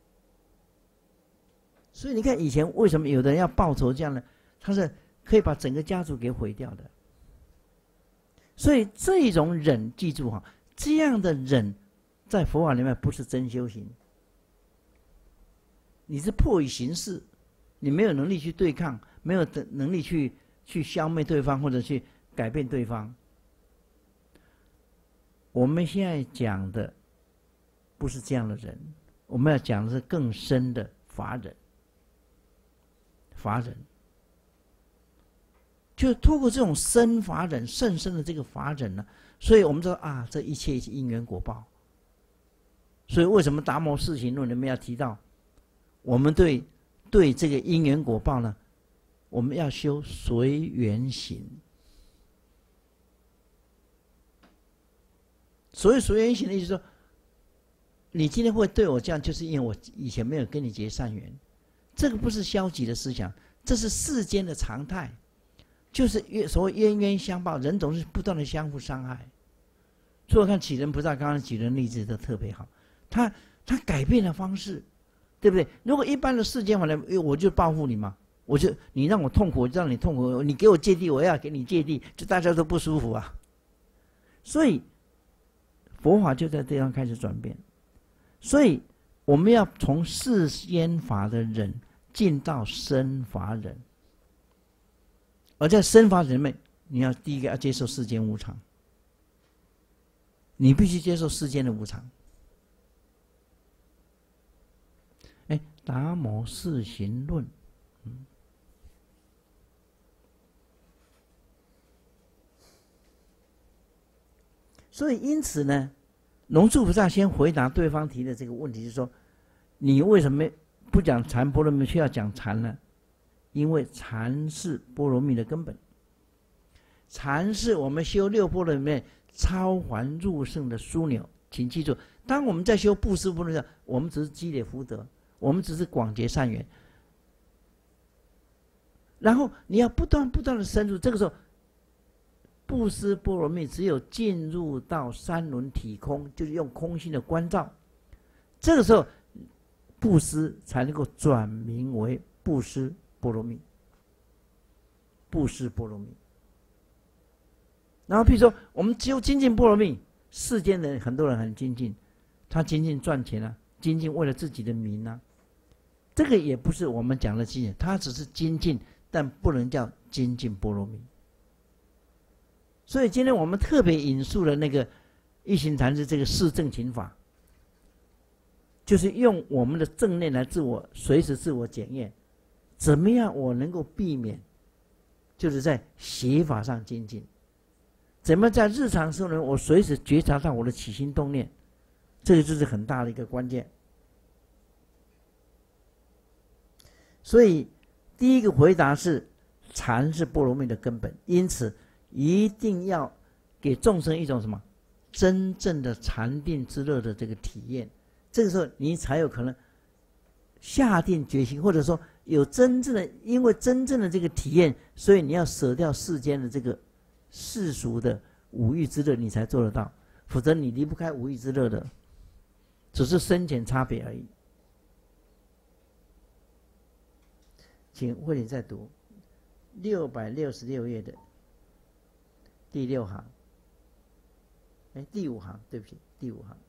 所以你看以前为什么有的人要报仇这样呢？他是可以把整个家族给毁掉的。所以这种忍，记住哈，这样的忍在佛法里面不是真修行，你是迫于形势，你没有能力去对抗，没有能力去去消灭对方或者去改变对方。我们现在讲的不是这样的人，我们要讲的是更深的法忍。法忍就透过这种深法忍、甚深的这个法忍呢，所以我们知道啊，这一切是因缘果报。所以为什么达摩四行论里面要提到，我们对对这个因缘果报呢，我们要修随缘行。所谓随缘行的意思说，你今天会对我这样，就是因为我以前没有跟你结善缘。这个不是消极的思想，这是世间的常态，就是所谓冤冤相报，人总是不断的相互伤害。所以我看启仁菩萨刚刚举的例子都特别好，他他改变了方式，对不对？如果一般的世间法来，我就报复你嘛，我就你让我痛苦，我就让你痛苦，你给我戒律，我要给你戒律，就大家都不舒服啊。所以佛法就在这样开始转变，所以我们要从世间法的忍进到身法忍，而在身法忍里面，你要第一个要接受世间无常，你必须接受世间的无常。 达摩四行论。嗯，所以因此呢，龙树菩萨先回答对方提的这个问题，就是说，你为什么不讲禅波罗蜜，却要讲禅呢？因为禅是波罗蜜的根本，禅是我们修六波罗蜜里面超凡入圣的枢纽。请记住，当我们在修布施波罗蜜，我们只是积累福德，我们只是广结善缘，然后你要不断不断的深入。这个时候，布施波罗蜜只有进入到三轮体空，就是用空心的观照，这个时候布施才能够转名为布施波罗蜜。布施波罗蜜。然后譬如说我们只有精进波罗蜜，世间的很多人很精进，他精进赚钱啊，精进为了自己的名啊，这个也不是我们讲的精进，他只是精进，但不能叫精进波罗蜜。所以今天我们特别引述了那个一行禅师这个四正勤法，就是用我们的正念来自我随时自我检验，怎么样我能够避免，就是在邪法上精进，怎么在日常生活中我随时觉察到我的起心动念，这个就是很大的一个关键。所以第一个回答是禅是波罗蜜的根本，因此一定要给众生一种什么真正的禅定之乐的这个体验，这个时候你才有可能下定决心，或者说有真正的，因为真正的这个体验，所以你要舍掉世间的这个世俗的五欲之乐，你才做得到，否则你离不开五欲之乐的，只是深浅差别而已。请慧玲再读六百六十六页的第六行，哎，第五行，对不起，第五行。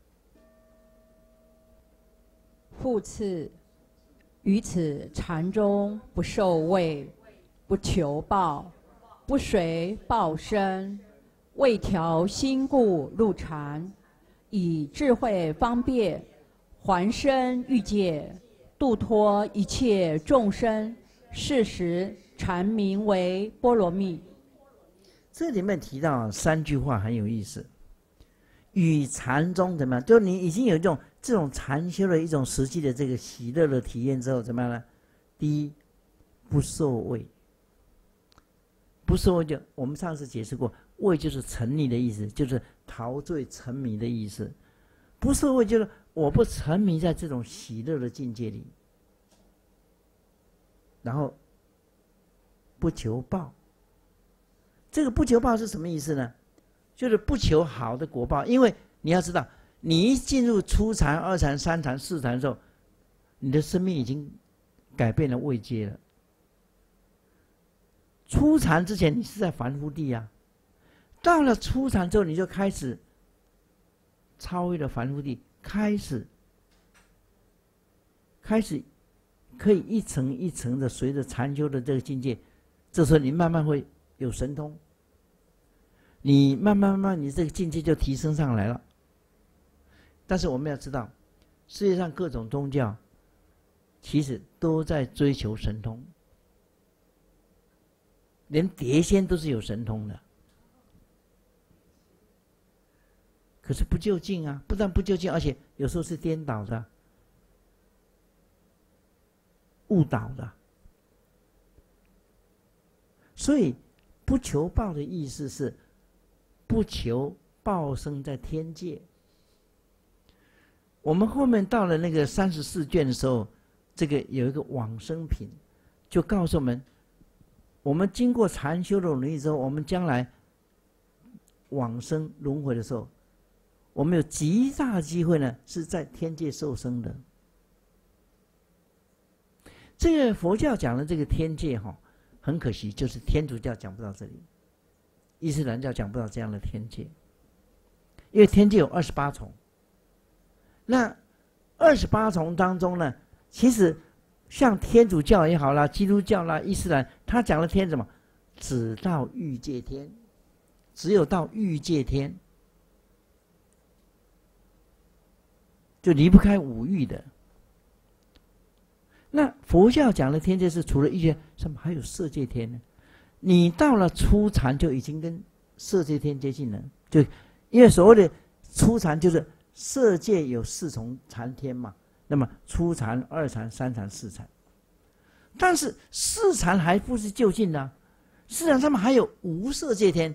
复次，于此禅中不受位，不求报，不随报身，为调心故入禅，以智慧方便，还身欲界，度脱一切众生，是时禅名为波罗蜜。 这里面提到三句话很有意思。与禅中怎么样？就是你已经有一种这种禅修的一种实际的这个喜乐的体验之后，怎么样呢？第一，不受位。不受位就我们上次解释过，位就是沉溺的意思，就是陶醉沉迷的意思。不受位就是我不沉迷在这种喜乐的境界里，然后不求报。这个不求报是什么意思呢？就是不求好的果报。因为你要知道，你一进入初禅、二禅、三禅、四禅的时候，你的生命已经改变了位阶了。初禅之前你是在凡夫地啊，到了初禅之后，你就开始超越了凡夫地，开始开始可以一层一层的随着禅修的这个境界，这时候你慢慢会有神通，你慢慢慢慢你这个境界就提升上来了。但是我们要知道，世界上各种宗教其实都在追求神通，连碟仙都是有神通的，可是不究竟啊！不但不究竟，而且有时候是颠倒的、误导的。所以不求报的意思是不求报生在天界。我们后面到了那个三十四卷的时候，这个有一个往生品，就告诉我们，我们经过禅修的努力之后，我们将来往生轮回的时候，我们有极大的机会呢，是在天界受生的。这个佛教讲的这个天界哈，很可惜，就是天主教讲不到这里，伊斯兰教讲不到这样的天界，因为天界有二十八重。那二十八重当中呢，其实像天主教也好啦，基督教啦，伊斯兰，他讲的天什么？只到欲界天，只有到欲界天，就离不开五欲的。 那佛教讲的天界是除了欲界，什么还有色界天呢？你到了初禅就已经跟色界天接近了，就因为所谓的初禅就是色界有四重禅天嘛，那么初禅、二禅、三禅、四禅，但是四禅还不是就近呢、啊，四禅上面还有无色界天。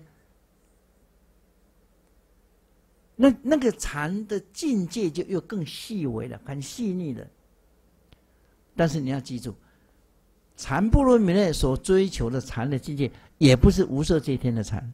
那那个禅的境界就又更细微了，很细腻的。但是你要记住，禅波罗蜜内所追求的禅的境界，也不是无色界天的禅，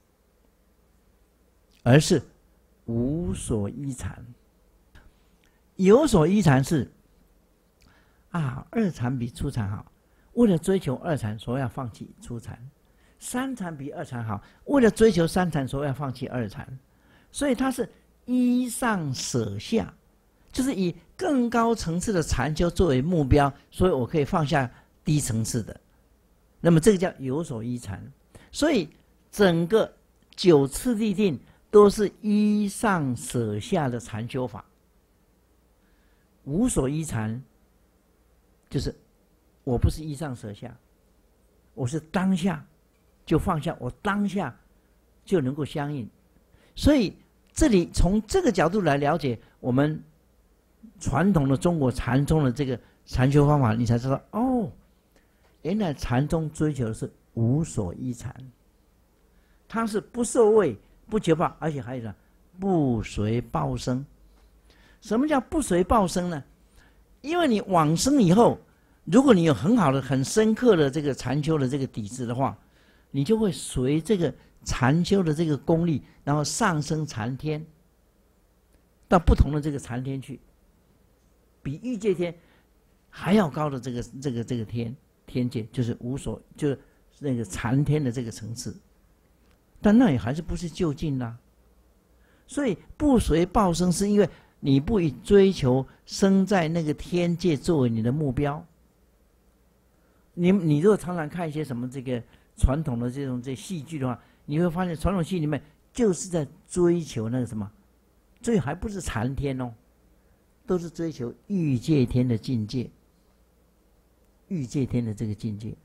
而是无所依禅。有所依禅是啊，二禅比初禅好，为了追求二禅，所以要放弃初禅；三禅比二禅好，为了追求三禅，所以要放弃二禅。所以它是依上舍下，就是以更高层次的禅修作为目标，所以我可以放下低层次的。那么这个叫有所依禅。所以整个九次第定都是依上舍下的禅修法。无所依禅，就是我不是依上舍下，我是当下就放下，我当下就能够相应。所以这里从这个角度来了解我们传统的中国禅宗的这个禅修方法，你才知道哦，原来禅宗追求的是无所依禅，它是不受位、不求报，而且还有呢不随报生。什么叫不随报生呢？因为你往生以后，如果你有很好的、很深刻的这个禅修的这个底子的话，你就会随这个禅修的这个功力，然后上升禅天，到不同的这个禅天去，比欲界天还要高的这个这个这个天天界，就是无所，就是那个禅天的这个层次。但那也还是不是就近啦、啊。所以不随报生，是因为你不以追求生在那个天界作为你的目标。你你如果常常看一些什么这个传统的这种这戏剧的话，你会发现传统戏里面就是在追求那个什么，追还不是禅天哦，都是追求欲界天的境界，欲界天的这个境界。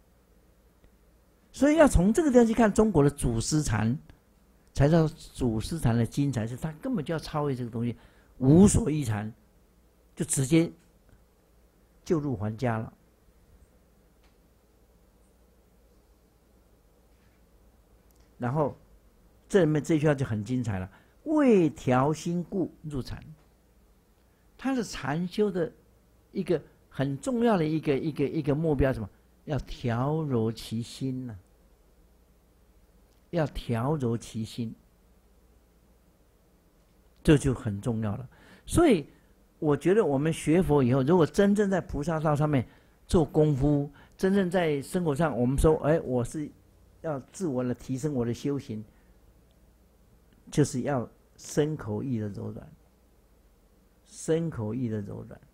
所以要从这个地方去看中国的祖师禅，才知道祖师禅的精彩是他根本就要超越这个东西，无所依禅，就直接就入还家了。然后这里面这句话就很精彩了，为调心故入禅。他是禅修的一个很重要的一个一个一个目标，什么？要调柔其心呢、啊？要调柔其心，这就很重要了。所以我觉得我们学佛以后，如果真正在菩萨道上面做功夫，真正在生活上，我们说，哎，我是要自我的提升我的修行，就是要身口意的柔软，身口意的柔软，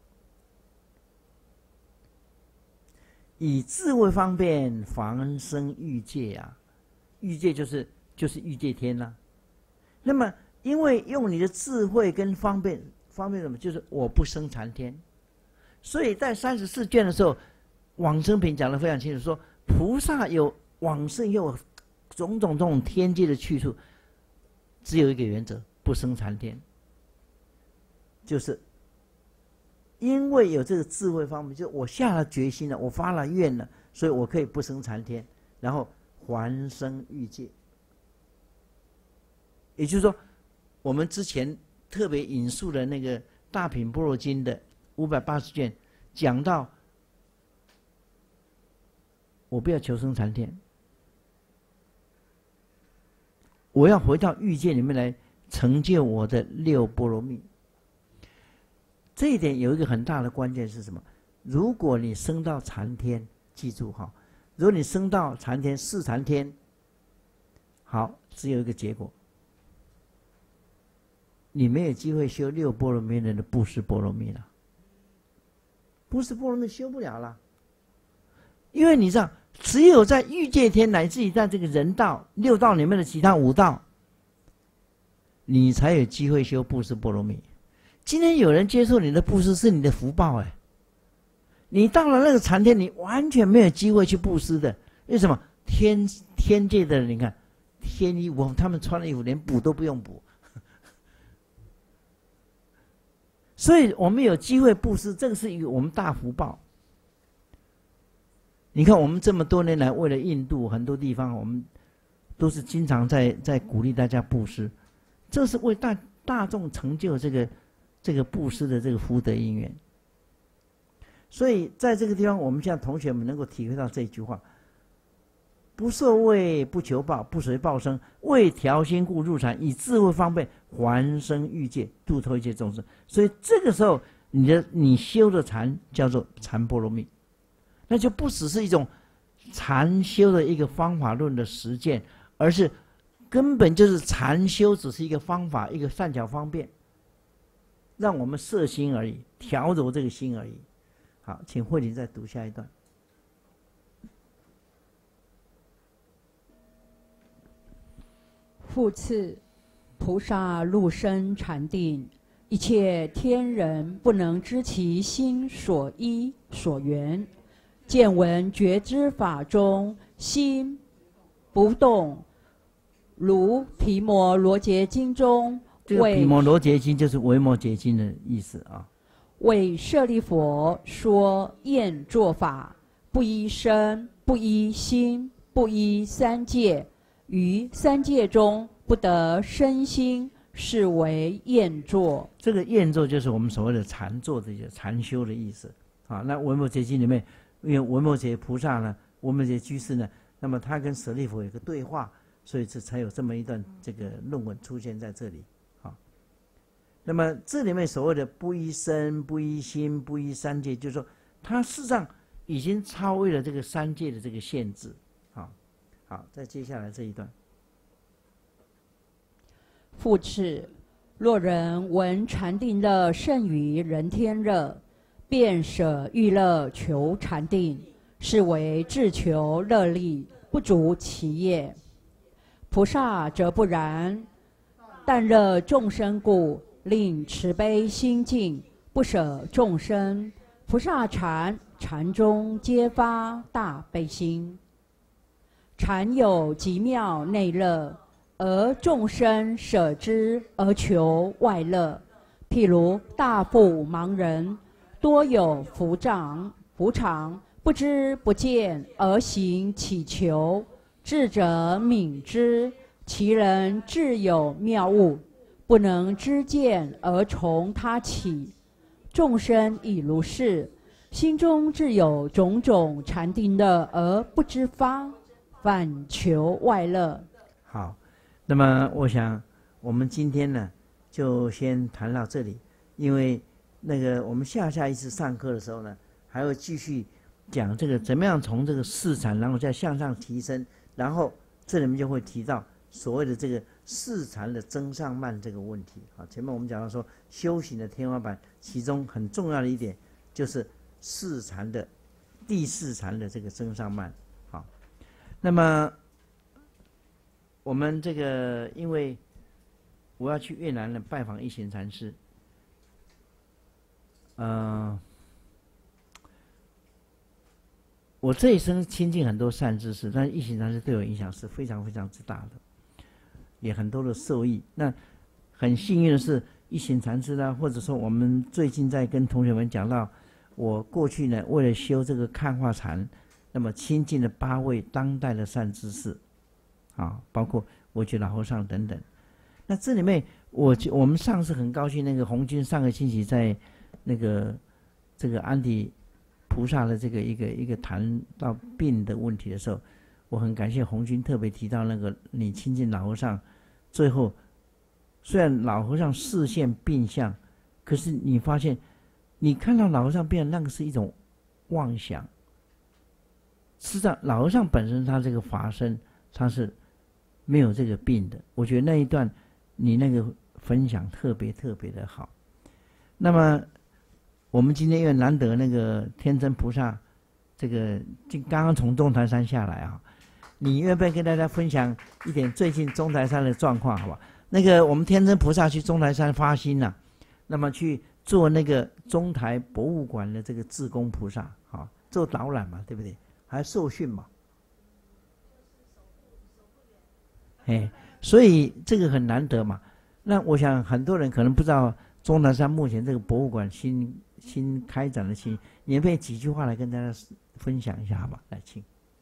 以智慧方便防生欲界啊，欲界就是就是欲界天啦、啊。那么因为用你的智慧跟方便，方便什么？就是我不生禅天。所以在三十四卷的时候，往生品讲得非常清楚，说菩萨有往生又有种种这种天界的去处，只有一个原则，不生禅天。就是因为有这个智慧方面，就我下了决心了，我发了愿了，所以我可以不生禅天，然后还生欲界。也就是说，我们之前特别引述的那个《大品般若经》的五百八十卷，讲到我不要求生禅天，我要回到欲界里面来成就我的六波罗蜜。这一点有一个很大的关键是什么？如果你升到禅天，记住哈，如果你升到禅天四禅天，好，只有一个结果，你没有机会修六波罗蜜人的布施波罗蜜了。布施波罗蜜修不了了，因为你知道，只有在欲界天乃至于在这个人道六道里面的其他五道，你才有机会修布施波罗蜜。今天有人接受你的布施是你的福报哎， 你到了那个禅天，你完全没有机会去布施的。为什么？天天界的人，你看天衣无缝，他们穿的衣服连补都不用补，所以我们有机会布施，这个是一个我们大福报。你看，我们这么多年来，为了印度很多地方，我们都是经常在在鼓励大家布施，这是为大大众成就这个这个布施的这个福德因缘。所以在这个地方，我们现在同学们能够体会到这句话：不受位，不求报，不随报生，为调心故入禅，以智慧方便还生欲界，度脱一切众生。所以这个时候，你的你修的禅叫做禅波罗蜜，那就不只是一种禅修的一个方法论的实践，而是根本就是禅修只是一个方法，一个善巧方便，让我们摄心而已，调柔这个心而已。好，请慧玲再读下一段。 复次，菩萨入深禅定，一切天人不能知其心所依所缘，见闻觉知法中心不动，如毗摩罗揭经中这个毗摩罗揭经就是维摩诘经的意思啊。 为舍利佛说验作法，不依身，不依心，不依三界，于三界中不得身心，是为验作。 这个验作就是我们所谓的禅坐的禅修的意思啊。那维摩诘经里面，因为维摩诘菩萨呢，维摩诘居士呢，那么他跟舍利弗有个对话，所以这才有这么一段这个论文出现在这里。那么这里面所谓的不依身、不依心、不依三界，就是说它事实上已经超越了这个三界的这个限制。好，好，再接下来这一段。 复次，若人闻禅定乐胜于人天乐，便舍欲乐求禅定，是为自求乐力，不足其业。菩萨则不然，但乐众生故，令慈悲心净，不舍众生。菩萨禅，禅中皆发大悲心。禅有极妙内乐，而众生舍之而求外乐。譬如大富盲人，多有福障，福常，不知不见而行祈求，智者敏之，其人自有妙悟，不能知见而从他起。众生亦如是，心中自有种种禅定乐而不知发，反求外乐。 好，那么我想我们今天呢就先谈到这里，因为那个我们下下一次上课的时候呢，还会继续讲这个怎么样从这个四禅，然后再向上提升，然后这里面就会提到所谓的这个四禅的增上慢这个问题啊。前面我们讲到说修行的天花板，其中很重要的一点就是四禅的第四禅的这个增上慢。好，那么我们这个因为我要去越南呢拜访一行禅师，呃，我这一生亲近很多善知识，但是一行禅师对我影响是非常非常之大的，也很多的受益。那很幸运的是，一行禅师呢，或者说我们最近在跟同学们讲到，我过去呢为了修这个看化禅，那么亲近了八位当代的善知识，啊，包括我觉老和尚等等。那这里面我我们上次很高兴，那个红军上个星期在那个这个安迪菩萨的这个一个一个谈到病的问题的时候，我很感谢红军特别提到那个你亲近老和尚，最后虽然老和尚视线病相，可是你发现你看到老和尚病，那个是一种妄想。实际上老和尚本身他这个法身他是没有这个病的。我觉得那一段你那个分享特别特别的好。那么我们今天因为难得那个天真菩萨这个刚刚从中台山下来啊，你愿不愿意跟大家分享一点最近中台山的状况，好吧？那个我们天真菩萨去中台山发心了、啊，那么去做那个中台博物馆的这个志工菩萨做导览嘛，对不对？还受训嘛。哎，所以这个很难得嘛。那我想很多人可能不知道中台山目前这个博物馆新新开展的新，你可以几句话来跟大家分享一下，好吧？来，请。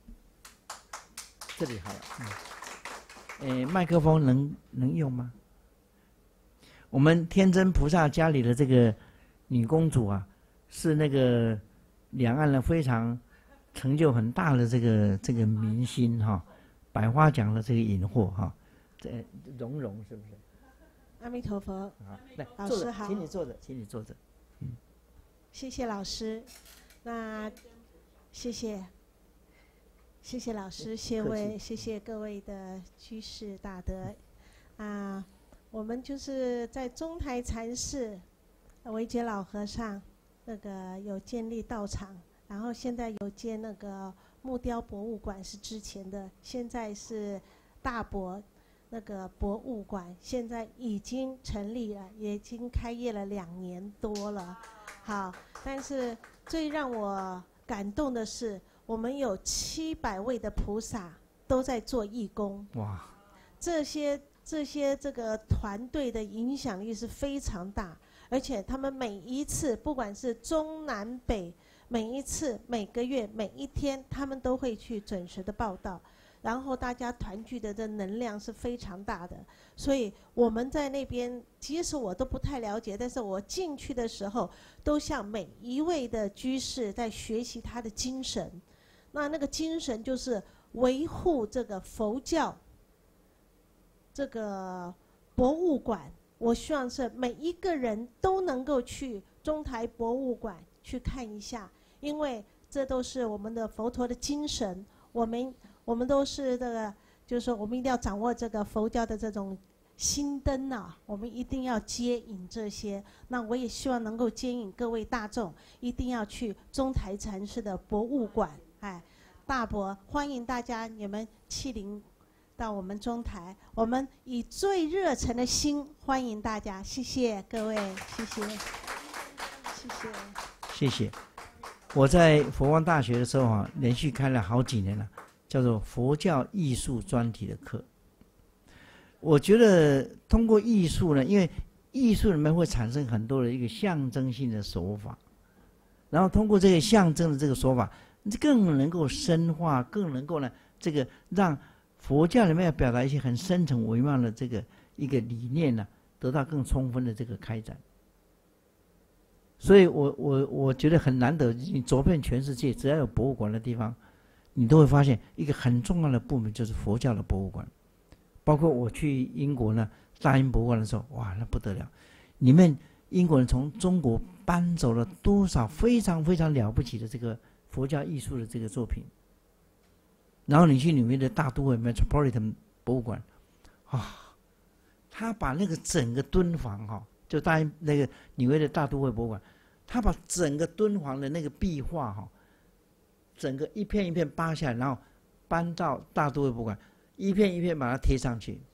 这里好了，嗯，哎，麦克风能能用吗？我们天真菩萨家里的这个女公主啊，是那个两岸的非常成就很大的这个这个明星哈、哦，百花奖的这个引获哈，这蓉蓉是不是？ 阿弥陀佛。 好，来， 老师好， 请你坐着，请你坐着。嗯， 谢谢老师。那谢谢，谢谢老师，谢位，谢谢各位的居士大德啊。我们就是在中台禅寺，维觉老和尚那个有建立道场，然后现在有建那个木雕博物馆，是之前的，现在是大博那个博物馆，现在已经成立了，也已经开业了两年多了。好，但是最让我感动的是，我们有七百位的菩萨都在做义工。 哇！ 这些这些这个团队的影响力是非常大，而且他们每一次，不管是中南北，每一次每个月每一天，他们都会去准时的报道。然后大家团聚的这能量是非常大的，所以我们在那边，即使我都不太了解，但是我进去的时候，都向每一位的居士在学习他的精神。那那个精神就是维护这个佛教这个博物馆。我希望是每一个人都能够去中台博物馆去看一下，因为这都是我们的佛陀的精神。我们我们都是这个，就是说我们一定要掌握这个佛教的这种心灯啊，我们一定要接引这些。那我也希望能够接引各位大众，一定要去中台禅寺的博物馆。哎，大博欢迎大家，你们莅临到我们中台，我们以最热忱的心欢迎大家。谢谢各位，谢谢，谢谢， 谢谢。我在佛光大学的时候啊，连续开了好几年了，叫做佛教艺术专题的课。我觉得通过艺术呢，因为艺术里面会产生很多的一个象征性的手法，然后通过这个象征的这个手法，更能够深化，更能够呢，这个让佛教里面要表达一些很深沉微妙的这个一个理念呢，得到更充分的这个开展。所以我我我觉得很难得，你走遍全世界，只要有博物馆的地方，你都会发现一个很重要的部门就是佛教的博物馆。包括我去英国呢，大英博物馆的时候，哇，那不得了！里面英国人从中国搬走了多少非常非常了不起的这个佛教艺术的这个作品。然后你去纽约的大都会 Metropolitan 博物馆，啊，他把那个整个敦煌哈、哦。就大那个纽约的大都会博物馆，他把整个敦煌的那个壁画哈、哦，整个一片一片扒下来，然后搬到大都会博物馆，一片一片把它贴上去。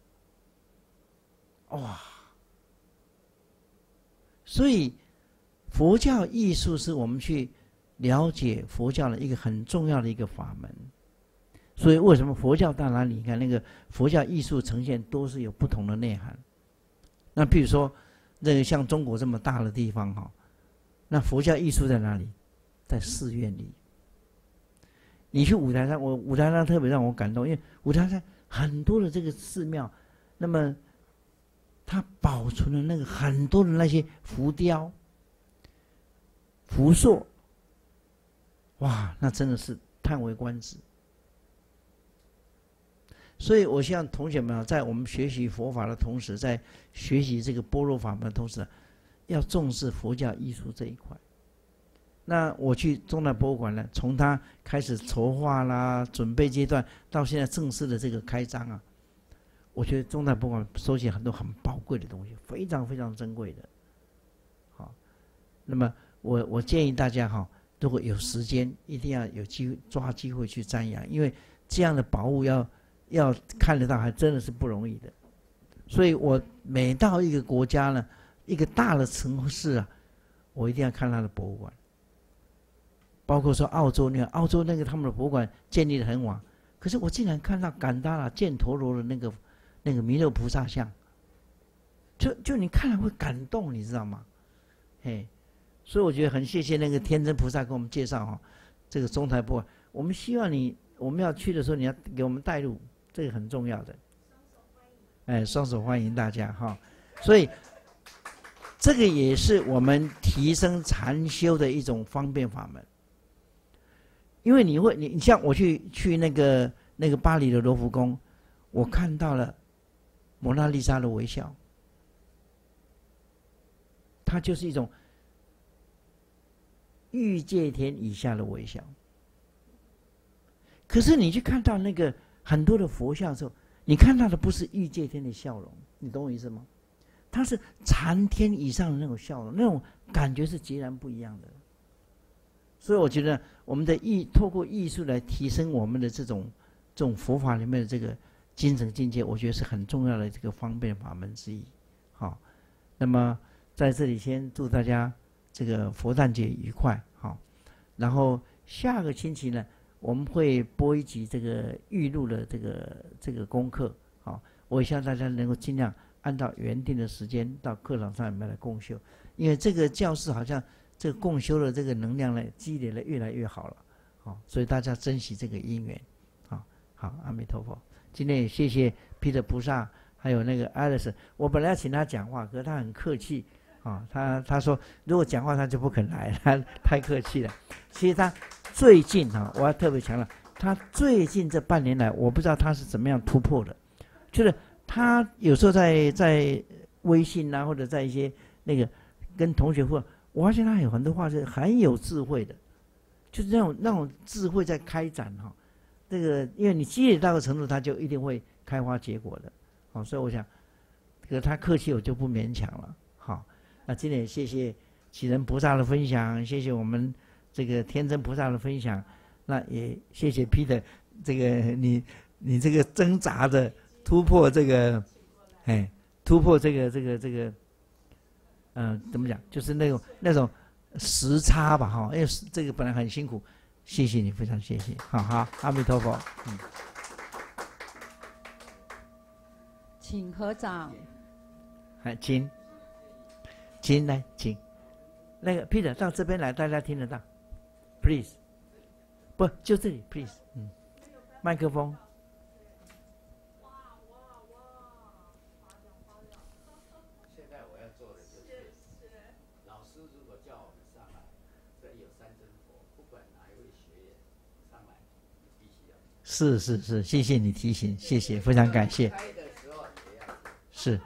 哇！所以佛教艺术是我们去了解佛教的一个很重要的一个法门。所以为什么佛教到哪里，你看那个佛教艺术呈现都是有不同的内涵。那比如说，这个像中国这么大的地方哈，那佛教艺术在哪里？在寺院里。你去五台山，我五台山特别让我感动，因为五台山很多的这个寺庙，那么它保存了那个很多的那些浮雕、浮塑，哇，那真的是叹为观止。所以我希望同学们啊，在我们学习佛法的同时，在学习这个般若法门的同时，要重视佛教艺术这一块。那我去中南博物馆呢，从它开始筹划啦、准备阶段，到现在正式的这个开张啊，我觉得中南博物馆收集很多很宝贵的东西，非常非常珍贵的。好，那么我我建议大家哈，如果有时间，一定要有机会抓机会去瞻仰，因为这样的宝物要。要看得到还真的是不容易的，所以我每到一个国家呢，一个大的城市啊，我一定要看它的博物馆。 包括说澳洲，你看澳洲那个他们的博物馆建立的很晚，可是我竟然看到甘达拉犍陀罗的那个那个弥勒菩萨像，就就你看了会感动，你知道吗？嘿，所以我觉得很谢谢那个天真菩萨给我们介绍哈、哦，这个中台博物馆，我们希望你我们要去的时候，你要给我们带路，这个很重要的。哎，双手欢迎大家哈、哦，所以这个也是我们提升禅修的一种方便法门。因为你会，你你像我去去那个那个巴黎的罗浮宫，我看到了蒙娜丽莎的微笑，它就是一种欲界天以下的微笑。可是你去看到那个很多的佛像的时候，你看到的不是欲界天的笑容，你懂我意思吗？它是禅天以上的那种笑容，那种感觉是截然不一样的。所以我觉得我们的艺透过艺术来提升我们的这种这种佛法里面的这个精神境界，我觉得是很重要的这个方便法门之一。好，那么在这里先祝大家这个佛诞节愉快。好，然后下个星期呢，我们会播一集这个预录的这个这个功课。好，我也希望大家能够尽量按照原定的时间到课堂上面来共修，因为这个教室好像这个共修的这个能量呢，积累的越来越好了，好，所以大家珍惜这个因缘，好，好，阿弥陀佛。今天也谢谢彼得菩萨，还有那个艾利斯。我本来要请他讲话，可是他很客气，啊，他他说如果讲话他就不肯来，他太客气了。其实他最近哈、啊，我要特别强调，他最近这半年来，我不知道他是怎么样突破的，就是他有时候在在微信啊，或者在一些那个跟同学互动，我发现他有很多话是很有智慧的，就是那种那种智慧在开展哈、哦。这个因为你积累到个程度，他就一定会开花结果的。好、哦，所以我想，这个他客气我就不勉强了。好、哦，那今天也谢谢启仁菩萨的分享，谢谢我们这个天真菩萨的分享，那也谢谢 Peter 这个你你这个挣扎的突破这个，哎，突破这个这个这个。嗯、呃，怎么讲？就是那种那种时差吧，哈，因为这个本来很辛苦，谢谢你，非常谢谢，好好，阿弥陀佛，嗯， 请合掌。 来，请，请来，请，那个 Peter 到这边来，大家听得到 ，please， 不就这里 ，please， 嗯，麦克风。是是是，谢谢你提醒，谢谢，非常感谢。是，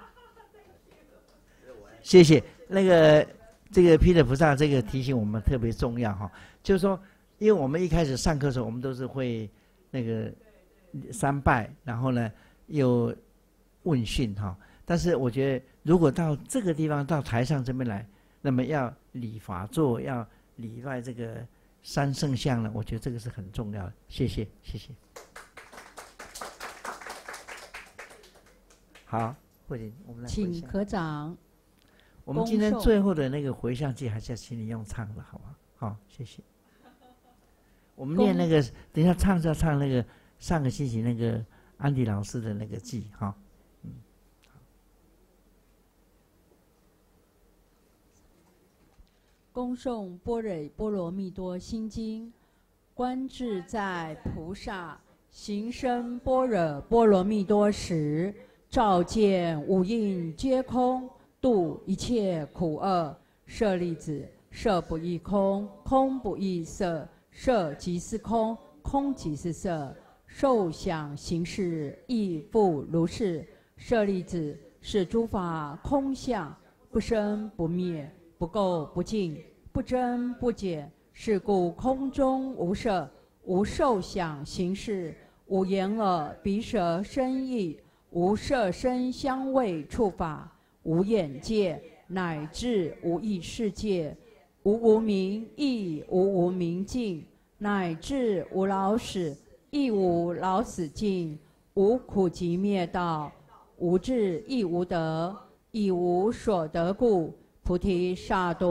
谢谢那个这个毗勒菩萨这个提醒我们特别重要哈，就是说，因为我们一开始上课的时候，我们都是会那个三拜，然后呢又问讯哈，但是我觉得如果到这个地方到台上这边来，那么要礼法座，要礼拜这个三圣像呢，我觉得这个是很重要的。谢谢，谢谢。好，慧玲，我们来回请向。 合掌。 我们今天最后的那个回向偈，还是要请你用唱的，好吗？好，谢谢。我们念那个，等一下唱就要唱那个上个星期那个安迪老师的那个偈，哈。嗯， 恭诵般若波罗蜜多心经，观自在菩萨行深般若波罗蜜多时，照见五蕴皆空，度一切苦厄。舍利子，色不异空，空不异色，色即是空，空即是色，受想行识亦复如是。舍利子，是诸法空相，不生不灭，不垢不净，不增不减。是故空中无色，无受想行识，无眼耳鼻舌身意，无色声香味触法，无眼界，乃至无意识界，无无明亦无无明尽，乃至无老死亦无老死尽，无苦集灭道，无智亦无得，亦无所得故，菩提萨埵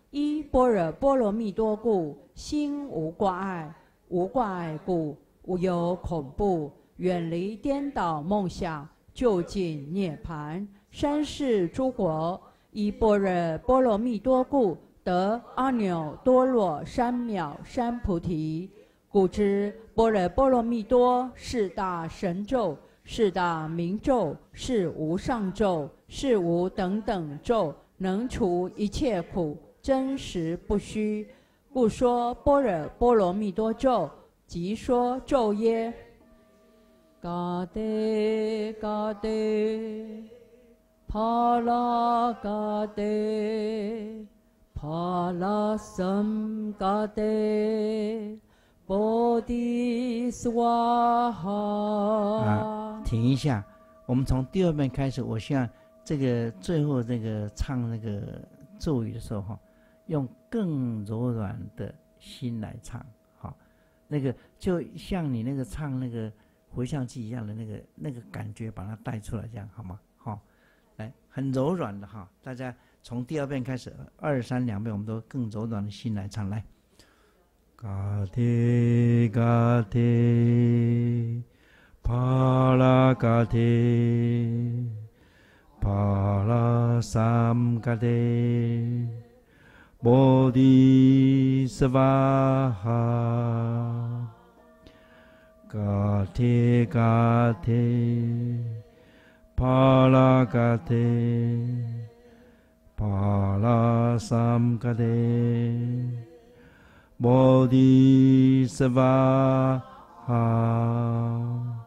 依般若波罗蜜多故，心无挂碍，无挂碍故，无有恐怖，远离颠倒梦想，究竟涅槃。三世诸国依般若波罗蜜多故，得阿耨多罗三藐三菩提。故知般若波罗蜜多是大神咒，是大明咒，是无上咒，是无等等咒，能除一切苦，真实不虚。故说般若波罗蜜多咒，即说咒耶：嘎得嘎得，帕拉嘎得，帕拉僧嘎得，波提斯瓦哈。 啊，停一下，我们从第二遍开始。我希望这个最后这个唱那个咒语的时候哈，用更柔软的心来唱，好，那个就像你那个唱那个回向记一样的那个那个感觉，把它带出来，这样好吗？好，来，很柔软的哈，大家从第二遍开始，二三两遍，我们都更柔软的心来唱，来。嘎提嘎提，帕拉嘎提，帕拉三嘎提，波提斯瓦哈。嘎提嘎提，帕拉嘎提，帕拉三嘎提。摩提斯瓦哈。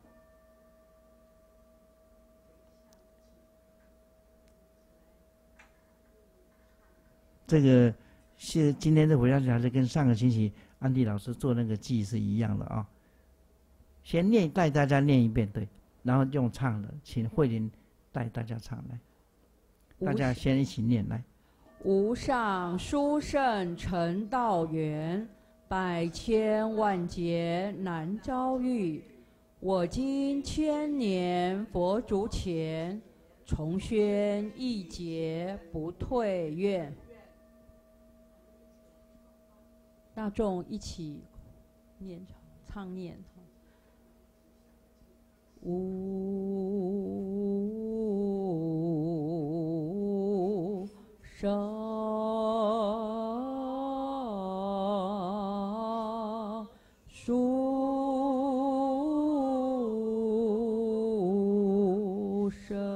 这个是今天的回向还是跟上个星期安迪老师做那个记是一样的啊？先念带大家念一遍，对，然后用唱的，请慧玲带大家唱来，大家先一起念来。 无上殊胜成道缘，百千万劫难遭遇。我今千年佛足前，重宣一劫不退愿。大众一起念唱念。无上殊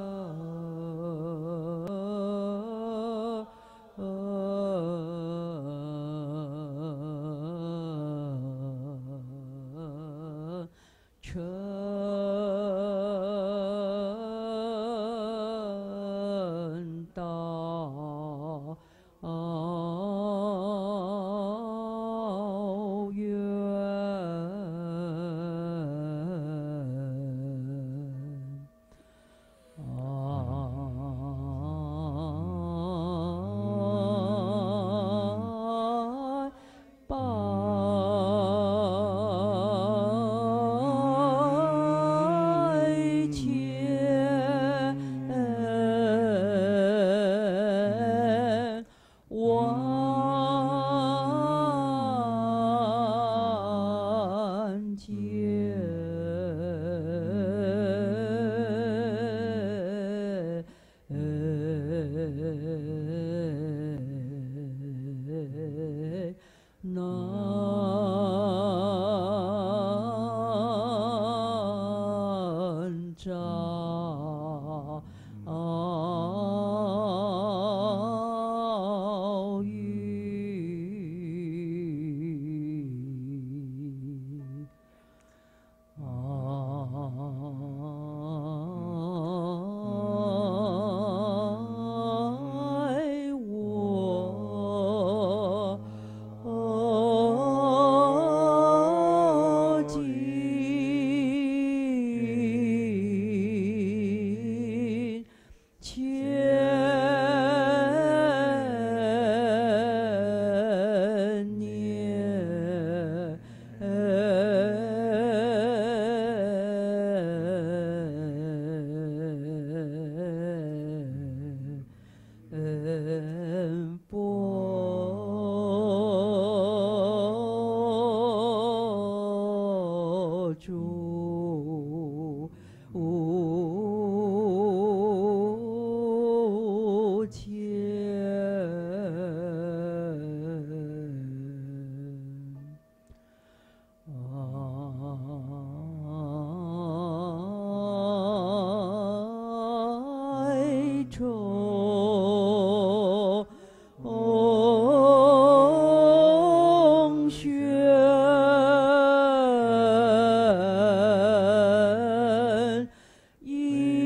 胜成道缘。难遭遇。爱我今一。